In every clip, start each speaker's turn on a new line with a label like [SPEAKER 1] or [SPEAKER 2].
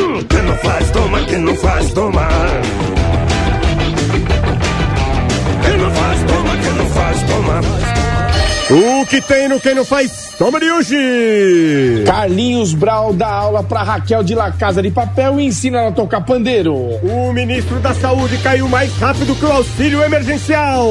[SPEAKER 1] Quem não faz, toma, quem não faz, toma. Quem não faz, toma, quem não faz, toma. O que tem no Quem Não Faz, toma de hoje.
[SPEAKER 2] Carlinhos Brau dá aula pra Raquel de La Casa de Papel e ensina ela a tocar pandeiro.
[SPEAKER 1] O ministro da Saúde caiu mais rápido que o auxílio emergencial.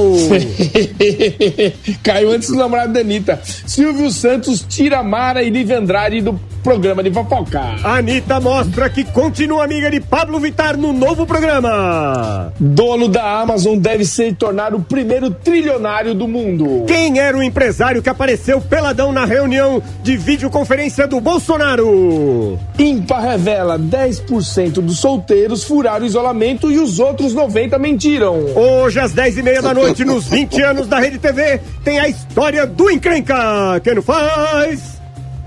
[SPEAKER 2] Caiu antes do namorado da Anitta. Silvio Santos tira Mara e Lívia Andrade do programa de fofoca.
[SPEAKER 1] A Anitta mostra que continua amiga de Pablo Vittar no novo programa.
[SPEAKER 2] Dono da Amazon deve se tornar o primeiro trilionário do mundo.
[SPEAKER 1] Quem era o empresário que apareceu peladão na reunião de videoconferência do Bolsonaro?
[SPEAKER 2] Ímpar revela 10% dos solteiros furaram o isolamento e os outros 90% mentiram.
[SPEAKER 1] Hoje, às 10h30 da noite, nos 20 anos da Rede TV, tem a história do encrenca. Quem não faz...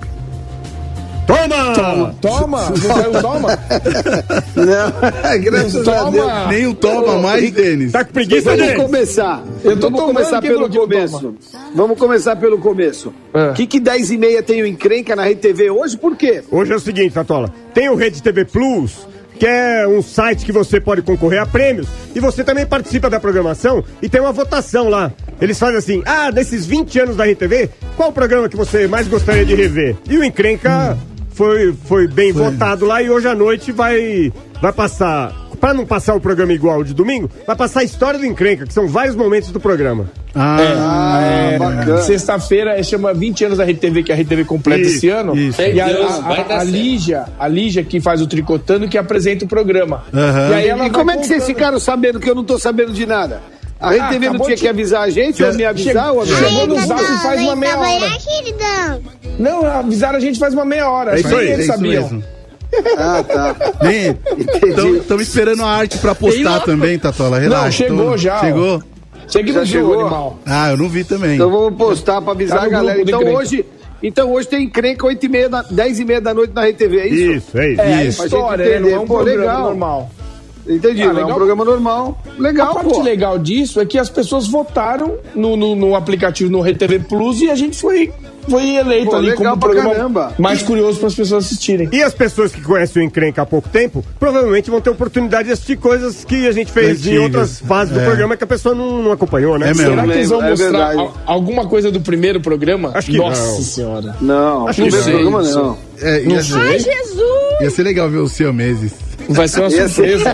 [SPEAKER 1] Toma!
[SPEAKER 2] Toma! Não saiu toma?
[SPEAKER 3] Não, graças a Deus. Nem um toma mais, Denis.
[SPEAKER 1] Tá com preguiça,
[SPEAKER 3] Vamos começar. Vamos começar pelo começo. Vamos começar pelo começo. O que 10h30 tem o encrenca na Rede TV hoje? Por quê?
[SPEAKER 1] Hoje é o seguinte, Tatola. Tem o Rede TV Plus, que é um site que você pode concorrer a prêmios, e você também participa da programação e tem uma votação lá. Eles fazem assim, desses 20 anos da Rede TV, qual o programa que você mais gostaria de rever? E o encrenca foi bem votado lá, e hoje à noite vai passar, para não passar o programa igual de domingo, vai passar a história do encrenca, que são vários momentos do programa.
[SPEAKER 2] Bacana. Sexta-feira chama 20 anos da Rede TV, que a Rede TV completa esse ano.
[SPEAKER 4] Isso.
[SPEAKER 2] E a Lígia, que faz o Tricotando, que apresenta o programa.
[SPEAKER 3] E aí como é que vocês ficaram sabendo que eu não tô sabendo de nada? A Rede TV não tinha que avisar a gente, ou me avisar, ou avisar?
[SPEAKER 2] Chegou no zap e faz uma meia hora. Não, avisaram a gente faz uma meia hora.
[SPEAKER 4] É isso aí,
[SPEAKER 2] eles sabiam.
[SPEAKER 3] Tá.
[SPEAKER 4] Estamos esperando a arte pra postar também, Tatola. Relaxa.
[SPEAKER 2] Não, chegou já.
[SPEAKER 4] Chegou?
[SPEAKER 2] Já chegou, animal.
[SPEAKER 4] Eu não vi também.
[SPEAKER 3] Então vamos postar pra avisar a galera. Então hoje tem encrenca 10h30 da noite na Rede TV, é isso?
[SPEAKER 1] Isso.
[SPEAKER 2] É a história, não é um programa normal.
[SPEAKER 3] Entendi, é um programa normal. Legal,
[SPEAKER 2] A parte legal disso é que as pessoas votaram no aplicativo, no Rede TV Plus, e a gente foi eleito ali como o programa mais curioso para as pessoas assistirem.
[SPEAKER 1] E as pessoas que conhecem o encrenca há pouco tempo, provavelmente vão ter oportunidade de assistir coisas que a gente fez em outras fases do programa que a pessoa não acompanhou, né?
[SPEAKER 2] Será que eles vão mostrar alguma coisa do primeiro programa?
[SPEAKER 1] Acho que
[SPEAKER 2] Nossa Senhora.
[SPEAKER 3] Não,
[SPEAKER 2] acho que não sei.
[SPEAKER 3] Programa não.
[SPEAKER 2] Não sei.
[SPEAKER 5] Ai, Jesus!
[SPEAKER 4] Ia ser legal ver os siameses.
[SPEAKER 2] Vai ser uma surpresa.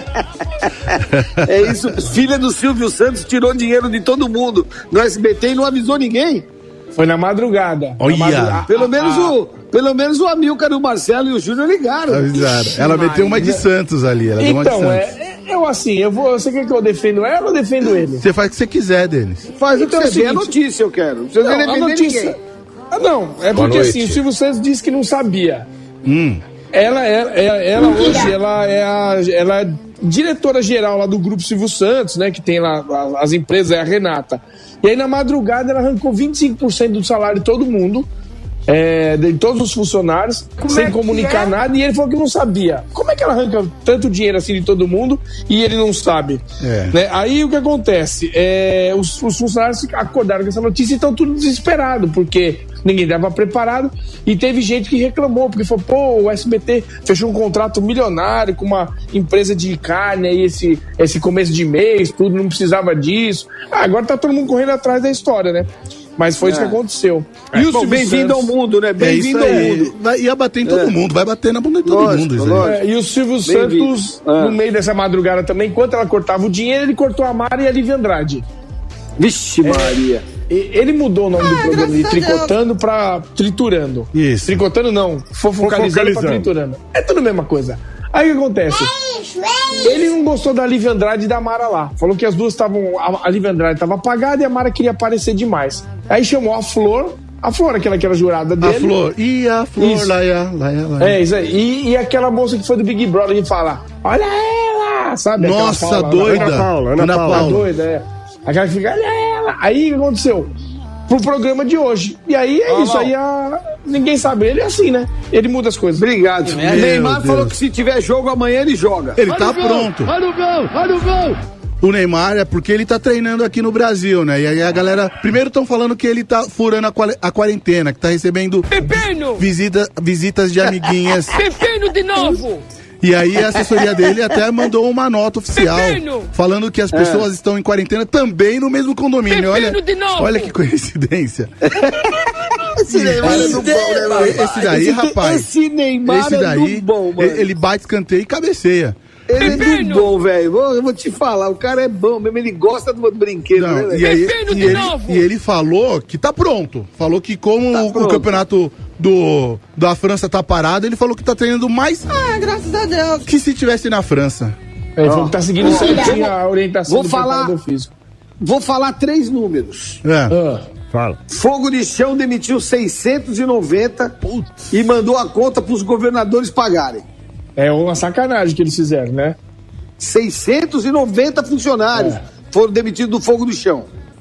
[SPEAKER 3] É isso, filha do Silvio Santos tirou dinheiro de todo mundo no SBT e não avisou ninguém.
[SPEAKER 2] Foi na madrugada.
[SPEAKER 4] Olha.
[SPEAKER 3] Pelo menos o Amilcar, o Marcelo e o Júnior ligaram.
[SPEAKER 4] Avisaram. Ela meteu uma de Santos ali. Ela deu uma de Santos.
[SPEAKER 2] Você quer que eu defendo ela ou eu defendo ele?
[SPEAKER 4] Você faz o que você quiser, Denis.
[SPEAKER 3] Faz o que você quer. A notícia eu quero. Não precisa defender ninguém.
[SPEAKER 2] Não, é porque assim, o Silvio Santos disse que não sabia. Ela hoje é diretora-geral lá do Grupo Silvio Santos, né? Que tem lá as empresas, é a Renata. E aí na madrugada ela arrancou 25% do salário de todo mundo, de todos os funcionários, sem comunicar nada, e ele falou que não sabia. Como é que ela arranca tanto dinheiro assim de todo mundo e ele não sabe? Né? Aí o que acontece? Os funcionários acordaram com essa notícia e estão tudo desesperados, porque ninguém estava preparado, e teve gente que reclamou, porque falou, o SBT fechou um contrato milionário com uma empresa de carne aí esse começo de mês, tudo, não precisava disso. Agora tá todo mundo correndo atrás da história, né? Mas foi isso que aconteceu.
[SPEAKER 3] E o bem-vindo ao mundo, né? Bem-vindo ao mundo.
[SPEAKER 4] Ia bater em todo mundo, vai bater na bunda de todo mundo.
[SPEAKER 2] E o Silvio Santos, no meio dessa madrugada também, enquanto ela cortava o dinheiro, ele cortou a Mara e a Lívia Andrade.
[SPEAKER 3] Vixe Maria.
[SPEAKER 2] Ele mudou o nome do programa de Tricotando pra Triturando.
[SPEAKER 4] Isso.
[SPEAKER 2] Tricotando não, fofocalizando pra Triturando. É tudo a mesma coisa. Aí o que acontece? Ele não gostou da Lívia Andrade e da Mara lá. Falou que as duas estavam... A Lívia Andrade estava apagada e a Mara queria aparecer demais. Aí chamou a Flor, aquela que era jurada dele.
[SPEAKER 4] A Flor, isso. Lá.
[SPEAKER 2] É, isso aí. E aquela moça que foi do Big Brother que fala, olha ela, sabe?
[SPEAKER 4] Nossa, doida.
[SPEAKER 1] Ana Paula.
[SPEAKER 2] Doida, é. Aquela que fica, olha ela. Aí o que aconteceu? Pro programa de hoje. E aí é isso, aí ninguém sabe, ele é assim, né? Ele muda as coisas.
[SPEAKER 3] Obrigado. O Neymar falou que se tiver jogo amanhã ele joga.
[SPEAKER 4] Ele tá pronto.
[SPEAKER 3] Olha o gol!
[SPEAKER 4] O Neymar é porque ele tá treinando aqui no Brasil, né? E aí a galera... Primeiro estão falando que ele tá furando a quarentena, que tá recebendo...
[SPEAKER 5] Pepino!
[SPEAKER 4] Visitas de amiguinhas.
[SPEAKER 5] Pepino de novo!
[SPEAKER 4] E aí a assessoria dele até mandou uma nota oficial falando que as pessoas estão em quarentena também no mesmo condomínio. Olha que coincidência.
[SPEAKER 3] Esse Neymar é do bom, né, mano?
[SPEAKER 4] Esse daí, rapaz.
[SPEAKER 3] Esse Neymar é do bom, mano.
[SPEAKER 4] Ele bate escanteio e cabeceia.
[SPEAKER 3] Ele é do bom, velho. Eu vou te falar, o cara é bom mesmo, ele gosta do brinquedo,
[SPEAKER 4] não,
[SPEAKER 3] né,
[SPEAKER 4] e ele falou que tá pronto. Falou que como o campeonato da França tá parado, ele falou que tá treinando mais.
[SPEAKER 5] Graças a Deus.
[SPEAKER 4] Que se tivesse na França.
[SPEAKER 2] Ele falou que tá seguindo certinho a orientação do preparador físico.
[SPEAKER 3] Vou falar 3 números.
[SPEAKER 1] Fala.
[SPEAKER 3] Fogo de Chão demitiu 690 e mandou a conta pros governadores pagarem.
[SPEAKER 2] É uma sacanagem que eles fizeram, né?
[SPEAKER 3] 690 funcionários foram demitidos do Fogo do Chão.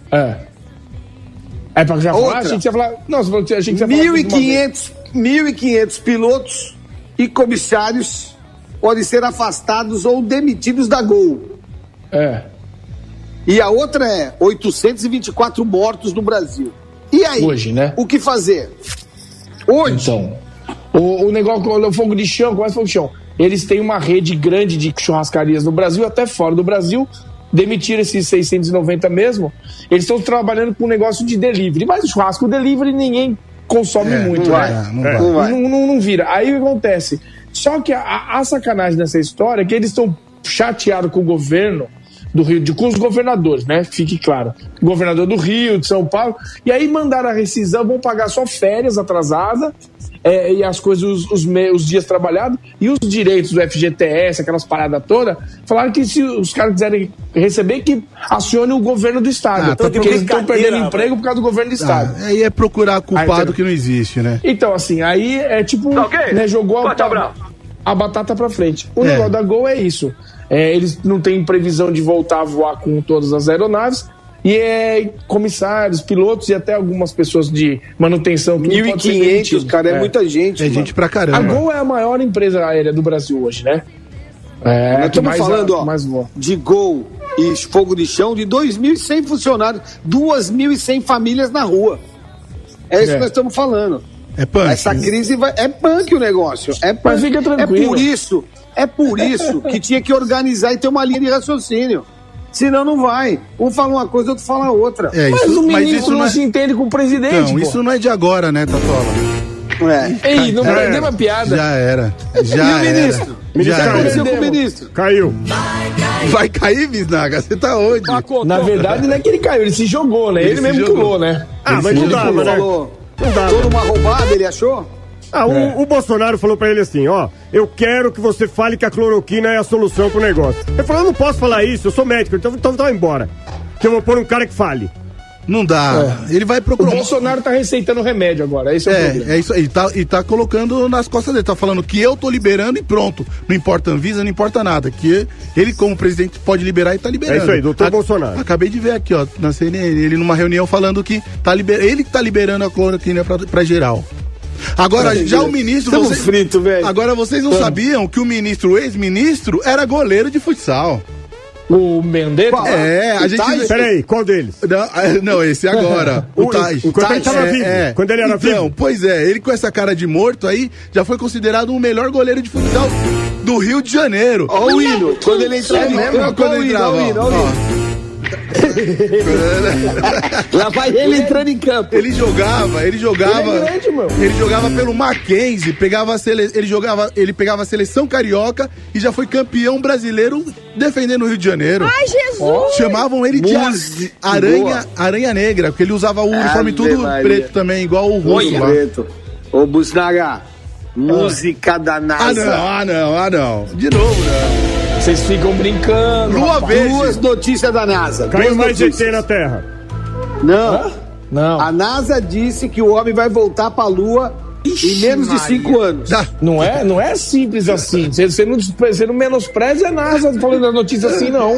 [SPEAKER 2] É pra já falar? A gente ia falar... Não, a gente ia falar...
[SPEAKER 3] 1.500 pilotos e comissários podem ser afastados ou demitidos da Gol. E a outra é 824 mortos no Brasil. E aí?
[SPEAKER 2] Hoje, né?
[SPEAKER 3] O que fazer? Hoje?
[SPEAKER 2] Então, o negócio, o Fogo de Chão, começa o Fogo de Chão. Eles têm uma rede grande de churrascarias no Brasil, até fora do Brasil. Demitiram esses 690 mesmo. Eles estão trabalhando com um negócio de delivery. Mas o churrasco, o delivery, ninguém consome muito, né? Não vira. Aí o que acontece? Só que a sacanagem dessa história é que eles estão chateados com o governo do Rio, com os governadores, né? Fique claro. Governador do Rio, de São Paulo. E aí mandaram a rescisão, vão pagar só férias atrasadas e as coisas, os dias trabalhados e os direitos do FGTS, aquelas paradas todas. Falaram que se os caras quiserem receber, que acione o governo do estado. Porque eles estão perdendo emprego por causa do governo do estado.
[SPEAKER 4] Aí é procurar culpado que não existe, né?
[SPEAKER 2] Então, assim, aí é tipo, né, jogou a batata pra frente. O negócio da Gol é isso. Eles não têm previsão de voltar a voar com todas as aeronaves. E comissários, pilotos e até algumas pessoas de manutenção.
[SPEAKER 3] 1.500, cara, é muita gente.
[SPEAKER 4] É gente pra caramba.
[SPEAKER 2] A Gol é a maior empresa aérea do Brasil hoje, né?
[SPEAKER 3] Nós estamos falando, de Gol e Fogo de Chão, de 2.100 funcionários, 2.100 famílias na rua. É isso que nós estamos falando.
[SPEAKER 4] É punk.
[SPEAKER 3] Essa crise é punk o negócio. É punk.
[SPEAKER 2] Mas fica tranquilo.
[SPEAKER 3] É por isso que tinha que organizar e ter uma linha de raciocínio. Senão não vai. Um fala uma coisa, outro fala outra.
[SPEAKER 2] Mas o ministro não se entende com o presidente.
[SPEAKER 4] Não, isso não é de agora, né, Tatola?
[SPEAKER 2] Ei, não perdeu uma piada.
[SPEAKER 4] Já era.
[SPEAKER 3] E o ministro?
[SPEAKER 1] O ministro caiu.
[SPEAKER 4] Vai cair, Bisnaga? Você tá onde?
[SPEAKER 2] Na verdade, não é que ele caiu, ele se jogou, né? Ele mesmo pulou, né?
[SPEAKER 1] Mas não dá, né?
[SPEAKER 3] Não dá. Toda uma roubada, ele achou?
[SPEAKER 1] O Bolsonaro falou pra ele assim, eu quero que você fale que a cloroquina é a solução pro negócio. Ele falou, eu não posso falar isso, eu sou médico, então vai embora. Que eu vou pôr um cara que fale.
[SPEAKER 4] Não dá. Ele vai procurar.
[SPEAKER 2] O Bolsonaro tá receitando remédio agora. Esse é o problema.
[SPEAKER 4] É isso aí. E tá colocando nas costas dele. Tá falando que eu tô liberando e pronto. Não importa a Anvisa, não importa nada. Que ele, como presidente, pode liberar e tá liberando.
[SPEAKER 1] É isso aí, doutor Bolsonaro.
[SPEAKER 4] Acabei de ver aqui, na CNN, ele numa reunião falando que ele que tá liberando a cloroquina pra geral. Agora, já o ministro...
[SPEAKER 3] frito, velho.
[SPEAKER 4] Agora, vocês não sabiam que o ex-ministro, era goleiro de futsal.
[SPEAKER 2] O Mendetta?
[SPEAKER 4] A gente...
[SPEAKER 1] Peraí, qual deles?
[SPEAKER 4] Não, esse agora. O Tais.
[SPEAKER 1] Quando ele tava vivo. Quando ele era vivo.
[SPEAKER 4] Pois ele com essa cara de morto aí, já foi considerado o melhor goleiro de futsal do Rio de Janeiro.
[SPEAKER 3] Olha o hino. Quando ele entrava.
[SPEAKER 4] Quando ele entrava,
[SPEAKER 3] lá vai ele entrando em campo.
[SPEAKER 4] Ele jogava pelo Mackenzie, ele pegava a seleção carioca e já foi campeão brasileiro defendendo o Rio de Janeiro.
[SPEAKER 5] Ai, Jesus!
[SPEAKER 4] Chamavam ele de Aranha Negra, porque ele usava o uniforme tudo preto também, igual o russo lá.
[SPEAKER 3] Ô, Busnaga, música da NASA.
[SPEAKER 4] Não. De novo, não.
[SPEAKER 2] Vocês ficam brincando.
[SPEAKER 3] Duas notícias da NASA.
[SPEAKER 1] Caiu mais ET na Terra.
[SPEAKER 3] Não. A NASA disse que o homem vai voltar pra Lua em menos de 5 anos.
[SPEAKER 2] Não é simples assim. Você não menospreza a NASA falando da notícia assim, não.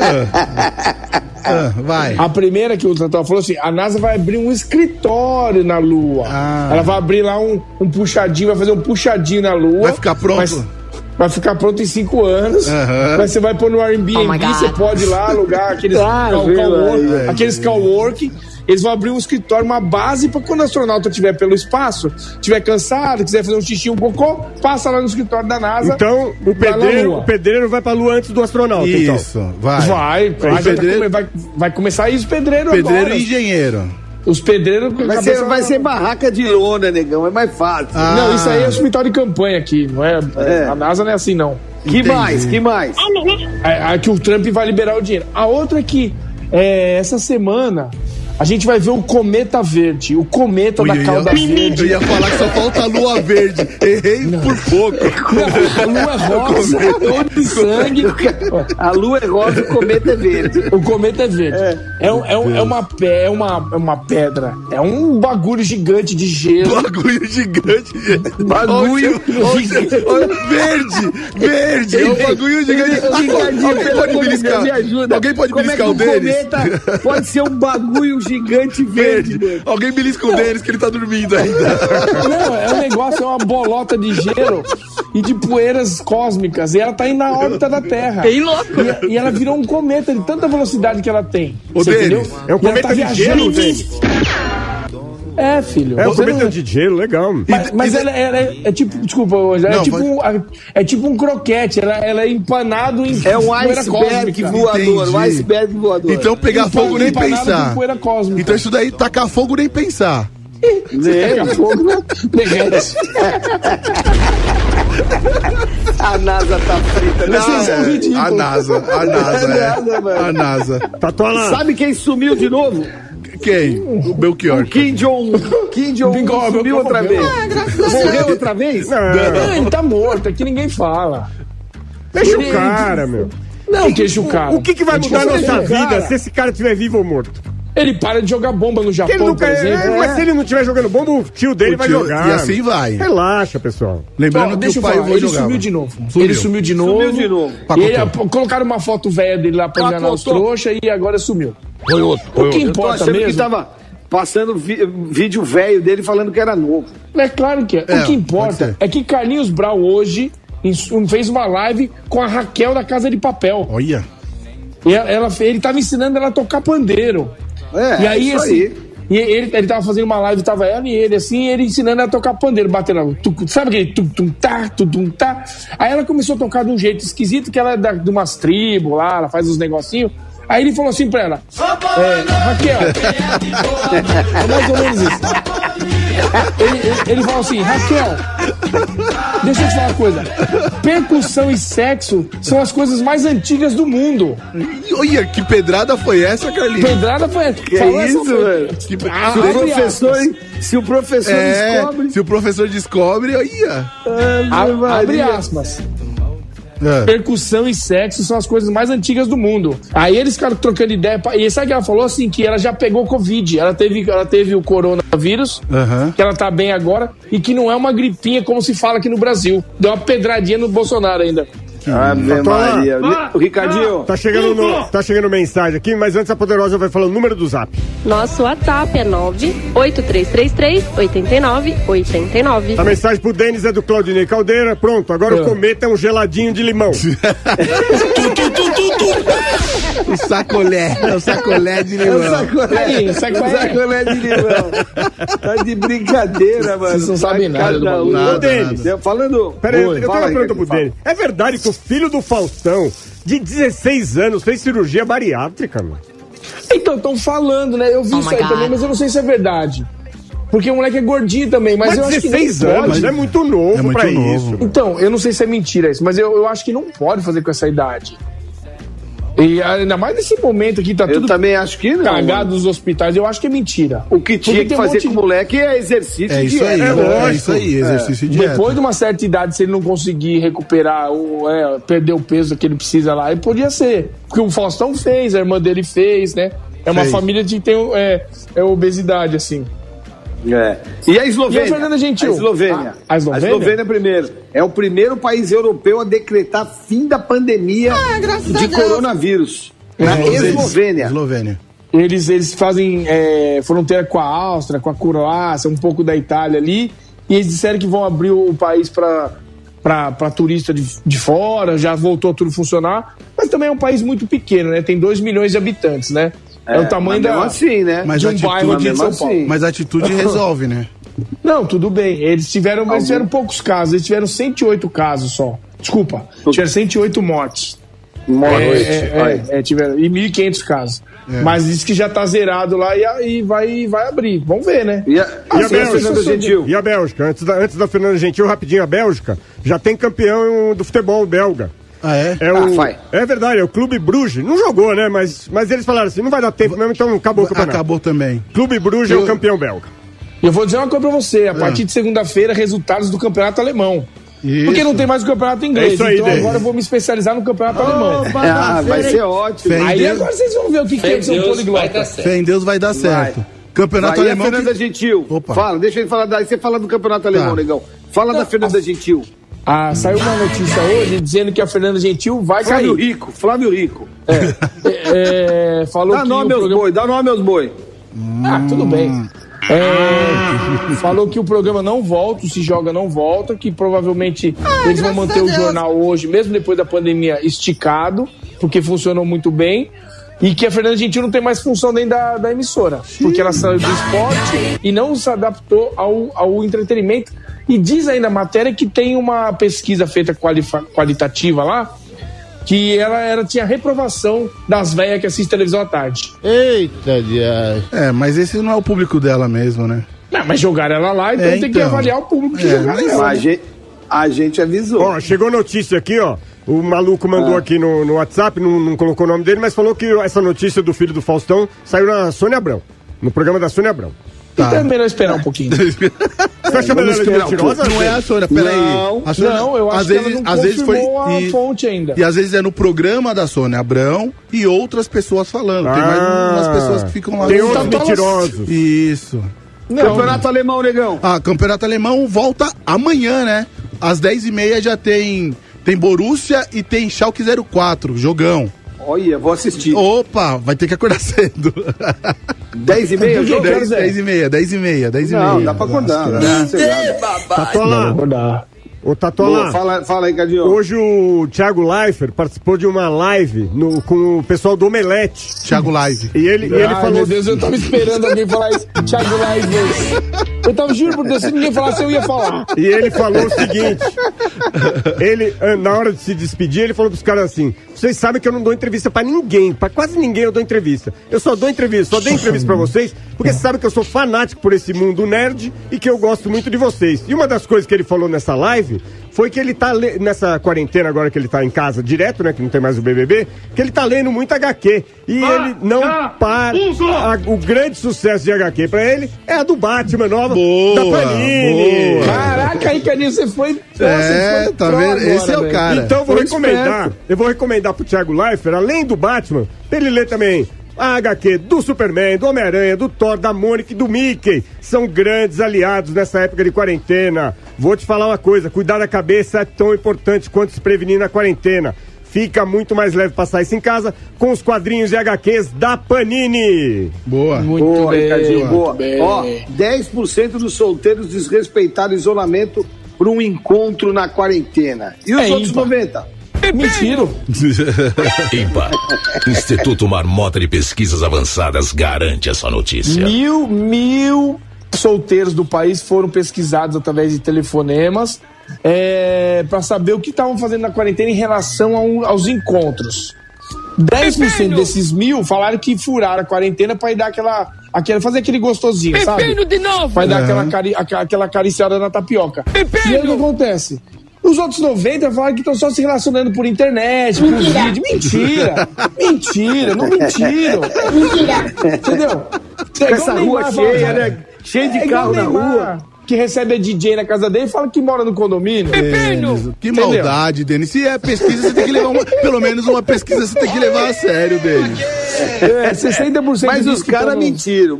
[SPEAKER 4] Vai.
[SPEAKER 2] A primeira que o Tantão falou assim, a NASA vai abrir um escritório na Lua. Ela vai abrir lá um puxadinho, vai fazer um puxadinho na Lua.
[SPEAKER 4] Vai ficar pronto?
[SPEAKER 2] Vai ficar pronto em 5 anos. Mas você vai pôr no Airbnb, você pode ir lá alugar aqueles coworking. eles vão abrir um escritório, uma base, para quando o astronauta estiver pelo espaço, estiver cansado, quiser fazer um xixi, um cocô, passa lá no escritório da NASA.
[SPEAKER 1] Então, o pedreiro vai pra Lua antes do astronauta.
[SPEAKER 4] Isso,
[SPEAKER 1] então.
[SPEAKER 4] vai.
[SPEAKER 2] Vai começar isso, pedreiro
[SPEAKER 4] agora. E engenheiro.
[SPEAKER 2] Os pedreiros...
[SPEAKER 3] Vai ser barraca de lona, negão, é mais fácil.
[SPEAKER 2] Não, isso aí é hospital de campanha aqui, não é? A NASA não é assim, não.
[SPEAKER 3] Que mais?
[SPEAKER 2] Que o Trump vai liberar o dinheiro. A outra é que essa semana a gente vai ver o cometa verde, o cometa da cauda verde.
[SPEAKER 4] Eu ia falar que só falta a lua verde. Errei por pouco.
[SPEAKER 2] Não, a lua é rosa, todo de sangue.
[SPEAKER 3] A lua é rosa, o cometa é verde.
[SPEAKER 2] O cometa é verde. É uma pedra. É um bagulho gigante de gelo.
[SPEAKER 4] Bagulho gigante.
[SPEAKER 3] Bagulho gigante.
[SPEAKER 4] Verde. É um bagulho gigante. Alguém pode beliscar?
[SPEAKER 3] Me ajuda.
[SPEAKER 4] Alguém pode beliscar o deles?
[SPEAKER 3] Cometa pode ser um bagulho gigante verde.
[SPEAKER 4] Alguém belisca o deles que ele tá dormindo ainda.
[SPEAKER 2] Não, é um negócio, é uma bolota de gelo e de poeiras cósmicas. E ela tá indo na órbita da Terra.
[SPEAKER 5] Bem louco.
[SPEAKER 2] E ela virou um cometa de tanta velocidade que ela tem.
[SPEAKER 1] Você entendeu? É um cometa de gelo, Denis.
[SPEAKER 2] É, filho.
[SPEAKER 1] É um cometa de gelo, legal.
[SPEAKER 2] Mas ela é tipo, desculpa, é tipo um croquete, ela é empanado em
[SPEAKER 3] um iceberg voador, um iceberg voador.
[SPEAKER 4] Então pegar fogo nem pensar. Então isso daí, tacar fogo nem pensar.
[SPEAKER 2] Tacar fogo não derrete.
[SPEAKER 3] A NASA tá frita.
[SPEAKER 4] A NASA.
[SPEAKER 1] Tá lá.
[SPEAKER 3] Sabe quem sumiu de novo?
[SPEAKER 4] Quem? O Belchior.
[SPEAKER 3] O Kim Jong-un sumiu outra vez. Morreu outra vez?
[SPEAKER 2] Não, ele tá morto, aqui ninguém fala.
[SPEAKER 1] Deixa o cara, meu.
[SPEAKER 2] Não, deixa o cara.
[SPEAKER 1] O que vai mudar a nossa vida se esse cara estiver vivo ou morto?
[SPEAKER 2] Ele para de jogar bomba no Japão, por exemplo.
[SPEAKER 1] Mas se ele não estiver jogando bomba, o tio dele vai jogar.
[SPEAKER 4] E assim vai.
[SPEAKER 1] Relaxa, pessoal.
[SPEAKER 4] Lembrando que o pai
[SPEAKER 2] ele sumiu de novo. Ele sumiu de novo. Colocaram uma foto velha dele lá pra enganar os trouxas e agora sumiu. O que importa mesmo?
[SPEAKER 3] Que tava passando vídeo velho dele falando que era novo.
[SPEAKER 2] É claro que é. O que importa é que Carlinhos Brau hoje fez uma live com a Raquel da Casa de Papel.
[SPEAKER 4] Olha.
[SPEAKER 2] Ele tava ensinando ela a tocar pandeiro. E aí, assim, e ele tava fazendo uma live, tava ela e ele, assim, ele ensinando ela a tocar pandeiro, batendo, sabe aquele tum-tum-tá, tum-tum-tá? Aí ela começou a tocar de um jeito esquisito, que ela é de umas tribos lá, ela faz uns negocinhos. Aí ele falou assim pra ela, Raquel, é mais ou menos isso. Ele falou assim, Raquel, deixa eu te falar uma coisa, percussão e sexo são as coisas mais antigas do mundo.
[SPEAKER 4] Olha, que pedrada foi essa, Carlinhos?
[SPEAKER 2] Pedrada foi essa.
[SPEAKER 3] Que é isso, velho? Se o professor descobre...
[SPEAKER 4] Se o professor descobre, olha.
[SPEAKER 2] Abre aspas. Percussão e sexo são as coisas mais antigas do mundo. Aí eles ficaram trocando ideia. E sabe o que ela falou? Assim, que ela já pegou Covid. Ela teve o coronavírus, que ela tá bem agora, e que não é uma gripinha como se fala aqui no Brasil. Deu uma pedradinha no Bolsonaro ainda.
[SPEAKER 3] Ave Maria. O Ricardinho.
[SPEAKER 1] Tá chegando mensagem aqui, mas antes a Poderosa vai falar o número do Zap.
[SPEAKER 6] Nosso WhatsApp é 98333-8989.
[SPEAKER 1] A mensagem pro Denis é do Claudinei Caldeira. Pronto, agora o cometa é um geladinho de limão.
[SPEAKER 4] O sacolé de limão.
[SPEAKER 3] Sacolé de limão. Tá de brincadeira, mano.
[SPEAKER 2] Vocês não sabem nada do
[SPEAKER 1] Denis.
[SPEAKER 3] Falando...
[SPEAKER 1] Peraí, eu tenho uma pergunta pro Denis. É verdade que o filho do Faustão, de 16 anos, fez cirurgia bariátrica, mano?
[SPEAKER 2] Então, estão falando, né? Eu vi isso aí também, mas eu não sei se é verdade. Porque o moleque é gordinho também, mas eu acho que
[SPEAKER 1] 16 anos, é muito novo pra isso.
[SPEAKER 2] Então, eu não sei se é mentira isso, mas eu acho que não pode fazer com essa idade. E ainda mais nesse momento aqui, tá tudo...
[SPEAKER 3] Eu também acho que não.
[SPEAKER 2] Cagado nos hospitais, eu acho que é mentira.
[SPEAKER 3] O que tinha que fazer com o moleque é exercício de dieta.
[SPEAKER 4] É isso aí, exercício de dieta.
[SPEAKER 2] Depois de uma certa idade, se ele não conseguir recuperar, perder o peso que ele precisa lá, ele podia ser. Porque o Faustão fez, a irmã dele fez, né? É uma família que tem obesidade, assim.
[SPEAKER 3] E a Eslovênia?
[SPEAKER 2] E a Fernanda Gentil?
[SPEAKER 3] A Eslovênia primeiro. É o primeiro país europeu a decretar fim da pandemia de coronavírus. Na Eslovênia.
[SPEAKER 2] Eles fazem fronteira com a Áustria, com a Croácia, um pouco da Itália ali. E eles disseram que vão abrir o país para turista de fora, já voltou a tudo funcionar. Mas também é um país muito pequeno, né? Tem 2 milhões de habitantes, né? É o tamanho da...
[SPEAKER 3] assim, né?
[SPEAKER 4] Mas
[SPEAKER 2] de um bairro aqui de São Paulo.
[SPEAKER 4] Mas a atitude resolve, né?
[SPEAKER 2] Não, tudo bem. Eles tiveram poucos casos. Eles tiveram 108 casos só. Desculpa. Tiveram 108 mortes. Tiveram. E 1.500 casos. Mas disse que já tá zerado lá e vai abrir. Vamos ver, né?
[SPEAKER 1] E a Fernanda Gentil? E a Bélgica? Antes da Fernanda Gentil, rapidinho, a Bélgica já tem campeão do futebol belga.
[SPEAKER 4] Ah, é?
[SPEAKER 1] É verdade, é o Clube Bruges. Não jogou, né? Mas eles falaram assim, não vai dar tempo mesmo, então acabou o campeonato.
[SPEAKER 4] Acabou também.
[SPEAKER 1] Clube Bruges é o campeão belga.
[SPEAKER 2] Eu vou dizer uma coisa pra você, a partir de segunda-feira, resultados do campeonato alemão.
[SPEAKER 4] Isso.
[SPEAKER 2] Porque não tem mais o campeonato inglês, então agora eu vou me especializar no campeonato alemão.
[SPEAKER 3] Vai ser ótimo.
[SPEAKER 2] Aí agora vocês vão ver o que é ser um poliglota.
[SPEAKER 4] Fé em Deus vai dar certo. Campeonato alemão.
[SPEAKER 3] E a Fernanda Gentil?
[SPEAKER 4] Opa.
[SPEAKER 3] Fala, deixa ele falar. Você fala do campeonato alemão, negão. Fala da Fernanda Gentil.
[SPEAKER 2] Saiu uma notícia hoje dizendo que a Fernanda Gentil vai cair.
[SPEAKER 3] Flávio Rico.
[SPEAKER 2] Falou
[SPEAKER 3] dá nome aos boi.
[SPEAKER 2] Tudo bem. Falou que o programa não volta, o Se Joga não volta, que provavelmente eles vão manter o jornal hoje, mesmo depois da pandemia, esticado, porque funcionou muito bem, e que a Fernanda Gentil não tem mais função dentro da emissora, porque ela saiu do esporte e não se adaptou ao entretenimento. E diz ainda a matéria que tem uma pesquisa feita qualitativa lá, que ela tinha reprovação das velhas que assistem televisão à tarde.
[SPEAKER 7] Eita, dias.
[SPEAKER 4] Mas esse não é o público dela mesmo, né?
[SPEAKER 2] Não, mas jogaram ela lá, então tem que avaliar o público que jogaram ela.
[SPEAKER 3] A gente avisou.
[SPEAKER 1] Ó, chegou notícia aqui, ó. O maluco mandou aqui no WhatsApp, não colocou o nome dele, mas falou que essa notícia do filho do Faustão saiu na Sônia Abrão, no programa da Sônia Abrão.
[SPEAKER 2] Então é melhor esperar um pouquinho.
[SPEAKER 1] Você tá chamando ela de mentirosa?
[SPEAKER 4] Não é a Sônia, peraí.
[SPEAKER 2] Não, eu acho que ela não confirmou a fonte ainda.
[SPEAKER 4] E às vezes é no programa da Sônia Abrão e outras pessoas falando. Tem mais umas pessoas que ficam lá.
[SPEAKER 1] Tem outros mentirosos.
[SPEAKER 4] Isso.
[SPEAKER 3] Campeonato Alemão, negão.
[SPEAKER 4] Campeonato Alemão volta amanhã, né? Às 10h30 já tem Borussia e tem Schalke 04, jogão.
[SPEAKER 3] Olha, vou assistir.
[SPEAKER 4] Opa, vai ter que acordar cedo.
[SPEAKER 3] 10h30?
[SPEAKER 4] 10h30.
[SPEAKER 3] Não, dá pra acordar.
[SPEAKER 1] Tatola. Ô, Tatola.
[SPEAKER 3] Fala aí, Cadinho.
[SPEAKER 1] Hoje o Thiago Leifert participou de uma live com o pessoal do Omelete.
[SPEAKER 4] Thiago Live.
[SPEAKER 1] E ele falou...
[SPEAKER 2] Meu Deus, eu tava esperando alguém falar isso. Thiago Leifert. Eu tava, juro por Deus, se ninguém falasse, eu ia falar.
[SPEAKER 1] E ele falou o seguinte, na hora de se despedir, ele falou pros caras assim, vocês sabem que eu não dou entrevista pra ninguém, pra quase ninguém eu dou entrevista. Eu só dei entrevista pra vocês, porque vocês sabem que eu sou fanático por esse mundo nerd e que eu gosto muito de vocês. E uma das coisas que ele falou nessa live foi que ele tá, nessa quarentena agora que ele tá em casa direto, né, que não tem mais o BBB, que ele tá lendo muito HQ. E ele não para. O grande sucesso de HQ pra ele é a do Batman nova, da Panini.
[SPEAKER 2] Boa. Caraca, aí, Cadinho, você foi...
[SPEAKER 4] tá vendo?
[SPEAKER 2] Agora,
[SPEAKER 4] esse é o cara.
[SPEAKER 1] Então eu vou recomendar pro Thiago Leifert, além do Batman, pra ele ler também a HQ do Superman, do Homem-Aranha, do Thor, da Mônica e do Mickey. São grandes aliados nessa época de quarentena. Vou te falar uma coisa, cuidar da cabeça é tão importante quanto se prevenir na quarentena. Fica muito mais leve passar isso em casa com os quadrinhos e HQs da Panini.
[SPEAKER 4] Boa.
[SPEAKER 3] Muito bem, boa. Ó, 10% dos solteiros desrespeitaram o isolamento por um encontro na quarentena. E os outros 90%?
[SPEAKER 2] Mentira.
[SPEAKER 8] IMPA, Instituto Marmota de Pesquisas Avançadas, garante essa notícia.
[SPEAKER 2] Mil solteiros do país foram pesquisados através de telefonemas para saber o que estavam fazendo na quarentena em relação aos encontros. 10% desses 1.000 falaram que furaram a quarentena para ir dar fazer aquele gostosinho, sabe?
[SPEAKER 5] De novo.
[SPEAKER 2] Vai dar aquela acariciada na tapioca. E aí o que acontece? Os outros 90 falaram que estão só se relacionando por internet, por vídeo. Mentira, não mentiram. Entendeu?
[SPEAKER 3] Essa rua cheia, né? Cheio de carro na rua.
[SPEAKER 2] Que recebe a DJ na casa dele e fala que mora no condomínio.
[SPEAKER 4] Que maldade, Denis. Se é pesquisa, você tem que levar pelo menos uma pesquisa você tem que levar a sério, Denis.
[SPEAKER 2] 60%.
[SPEAKER 3] Mas os caras mentiram.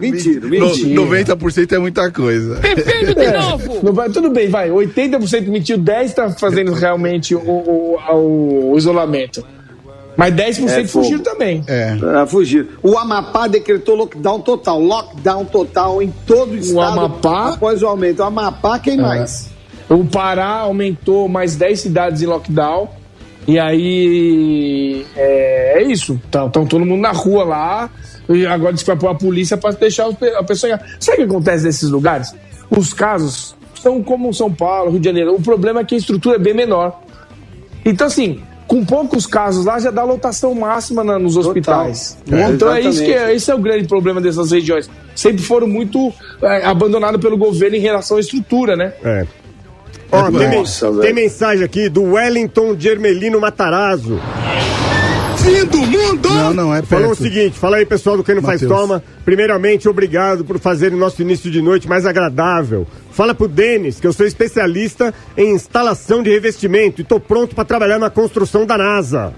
[SPEAKER 4] 90% é muita coisa.
[SPEAKER 5] De novo.
[SPEAKER 2] Tudo bem, vai. 80% mentiu, 10% tá fazendo realmente o isolamento. Mas 10% fugiram também.
[SPEAKER 3] Fugiram. O Amapá decretou lockdown total em todo o estado.
[SPEAKER 2] O Amapá?
[SPEAKER 3] Após o aumento. O Amapá, quem mais?
[SPEAKER 2] O Pará aumentou mais 10 cidades em lockdown. E aí, é isso. Estão todo mundo na rua lá. E agora diz que vai pôr a polícia para deixar a pessoa... Sabe o que acontece nesses lugares? Os casos são como São Paulo, Rio de Janeiro. O problema é que a estrutura é bem menor. Então, assim, com poucos casos lá já dá lotação máxima nos hospitais. Então esse é o grande problema dessas regiões. Sempre foram muito abandonados pelo governo em relação à estrutura, né?
[SPEAKER 1] Ó, tem mensagem aqui do Wellington Germelino Matarazzo. Fim do mundo!
[SPEAKER 4] Não, é perto.
[SPEAKER 1] Falou o seguinte, fala aí, pessoal do Quem Não Faz Toma. Primeiramente, obrigado por fazer o nosso início de noite mais agradável. Fala pro Denis que eu sou especialista em instalação de revestimento e tô pronto pra trabalhar na construção da NASA.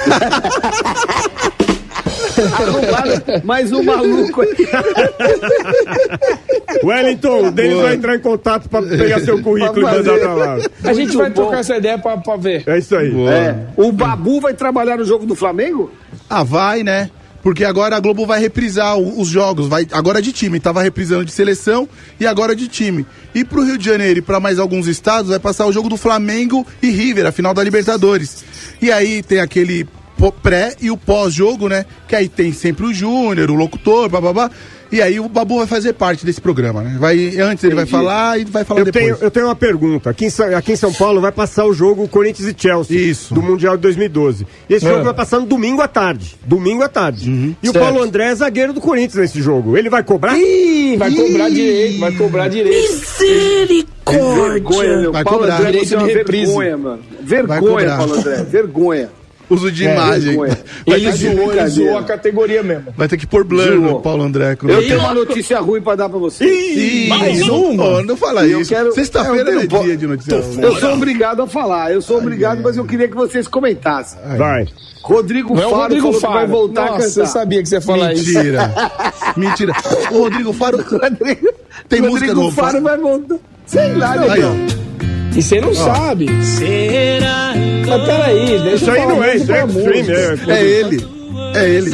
[SPEAKER 3] Mais um maluco aí.
[SPEAKER 1] Wellington, o Denis vai entrar em contato pra pegar seu currículo e mandar pra lá.
[SPEAKER 2] A gente vai trocar essa ideia pra ver.
[SPEAKER 1] É isso aí.
[SPEAKER 3] O Babu vai trabalhar no jogo do Flamengo?
[SPEAKER 4] Vai, né? Porque agora a Globo vai reprisar os jogos, agora de time, tava reprisando de seleção e agora de time. E pro Rio de Janeiro e pra mais alguns estados vai passar o jogo do Flamengo e River, a final da Libertadores. E aí tem aquele pré e o pós-jogo, né? Que aí tem sempre o Júnior, o locutor, bababá. E aí o Babu vai fazer parte desse programa, né? Antes ele vai falar e vai falar depois. Eu
[SPEAKER 1] tenho uma pergunta. Aqui em São Paulo vai passar o jogo Corinthians e Chelsea.
[SPEAKER 4] Isso.
[SPEAKER 1] Do Mundial de 2012. E esse jogo vai passar no domingo à tarde.
[SPEAKER 4] Uhum.
[SPEAKER 1] E o Paulo André é zagueiro do Corinthians nesse jogo. Ele vai cobrar?
[SPEAKER 2] Vai cobrar direito.
[SPEAKER 3] Vergonha, meu.
[SPEAKER 4] Vai
[SPEAKER 3] Paulo
[SPEAKER 4] cobrar.
[SPEAKER 3] André, você é uma vergonha, mano. Vergonha, Paulo André. Vergonha.
[SPEAKER 4] Uso de imagem.
[SPEAKER 2] Ele zoou a categoria mesmo.
[SPEAKER 4] Vai ter que pôr blur no Paulo André.
[SPEAKER 3] Eu tenho uma notícia ruim pra dar pra você.
[SPEAKER 2] Mais uma?
[SPEAKER 4] Não fala isso. Sexta-feira é dia de notícia ruim.
[SPEAKER 3] Eu sou obrigado a falar. Mas eu queria que vocês comentassem.
[SPEAKER 1] Vai.
[SPEAKER 3] Rodrigo Faro falou que vai voltar a cantar.
[SPEAKER 2] Eu sabia que você ia falar isso.
[SPEAKER 4] Mentira. O Rodrigo Faro... Tem música
[SPEAKER 3] nova. Rodrigo Faro vai voltar. Sei lá,
[SPEAKER 4] Legal.
[SPEAKER 2] E você não sabe. Será? Mas peraí, deixa
[SPEAKER 1] isso aí não é, isso é stream,
[SPEAKER 4] é ele. É ele.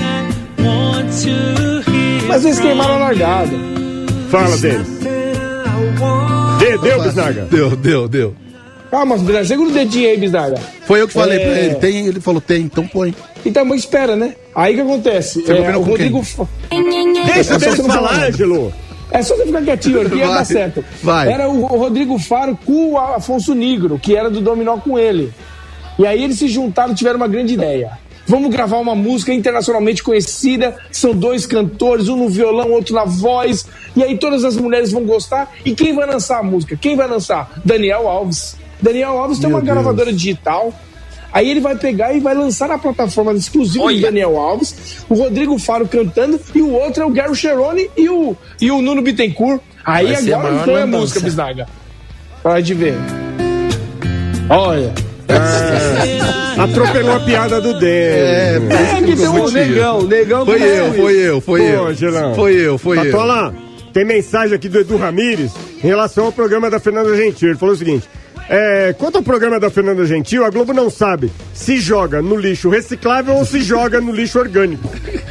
[SPEAKER 2] Mas eles queimaram a largada.
[SPEAKER 1] Fala deles. Deu, Bisnaga.
[SPEAKER 4] Deu.
[SPEAKER 2] Calma, segura o dedinho aí, Bisnaga.
[SPEAKER 4] Foi eu que falei pra ele. Ele falou, então põe.
[SPEAKER 2] Então, espera, né? Aí o que acontece? O Rodrigo...
[SPEAKER 1] Deixa ele falar, Ângelo.
[SPEAKER 2] É só você ficar quietinho aqui, ia dar certo. Era o Rodrigo Faro com o Afonso Nigro, que era do Dominó com ele. E aí eles se juntaram e tiveram uma grande ideia. Vamos gravar uma música internacionalmente conhecida, são 2 cantores, um no violão, outro na voz, e aí todas as mulheres vão gostar. E quem vai lançar a música? Quem vai lançar? Daniel Alves. Daniel Alves tem uma gravadora digital. Aí ele vai pegar e vai lançar na plataforma exclusiva do Daniel Alves, o Rodrigo Faro cantando, e o outro é o Gary Cherone e o Nuno Bittencourt. Aí agora foi a música, Bisnaga. Pode ver. Olha.
[SPEAKER 1] Atropelou a piada do Denis.
[SPEAKER 3] Que tem um negão.
[SPEAKER 4] Foi eu.
[SPEAKER 1] Patola, tem mensagem aqui do Edu Ramires em relação ao programa da Fernanda Gentil. Ele falou o seguinte: quanto ao programa da Fernanda Gentil, a Globo não sabe se joga no lixo reciclável ou se joga no lixo orgânico.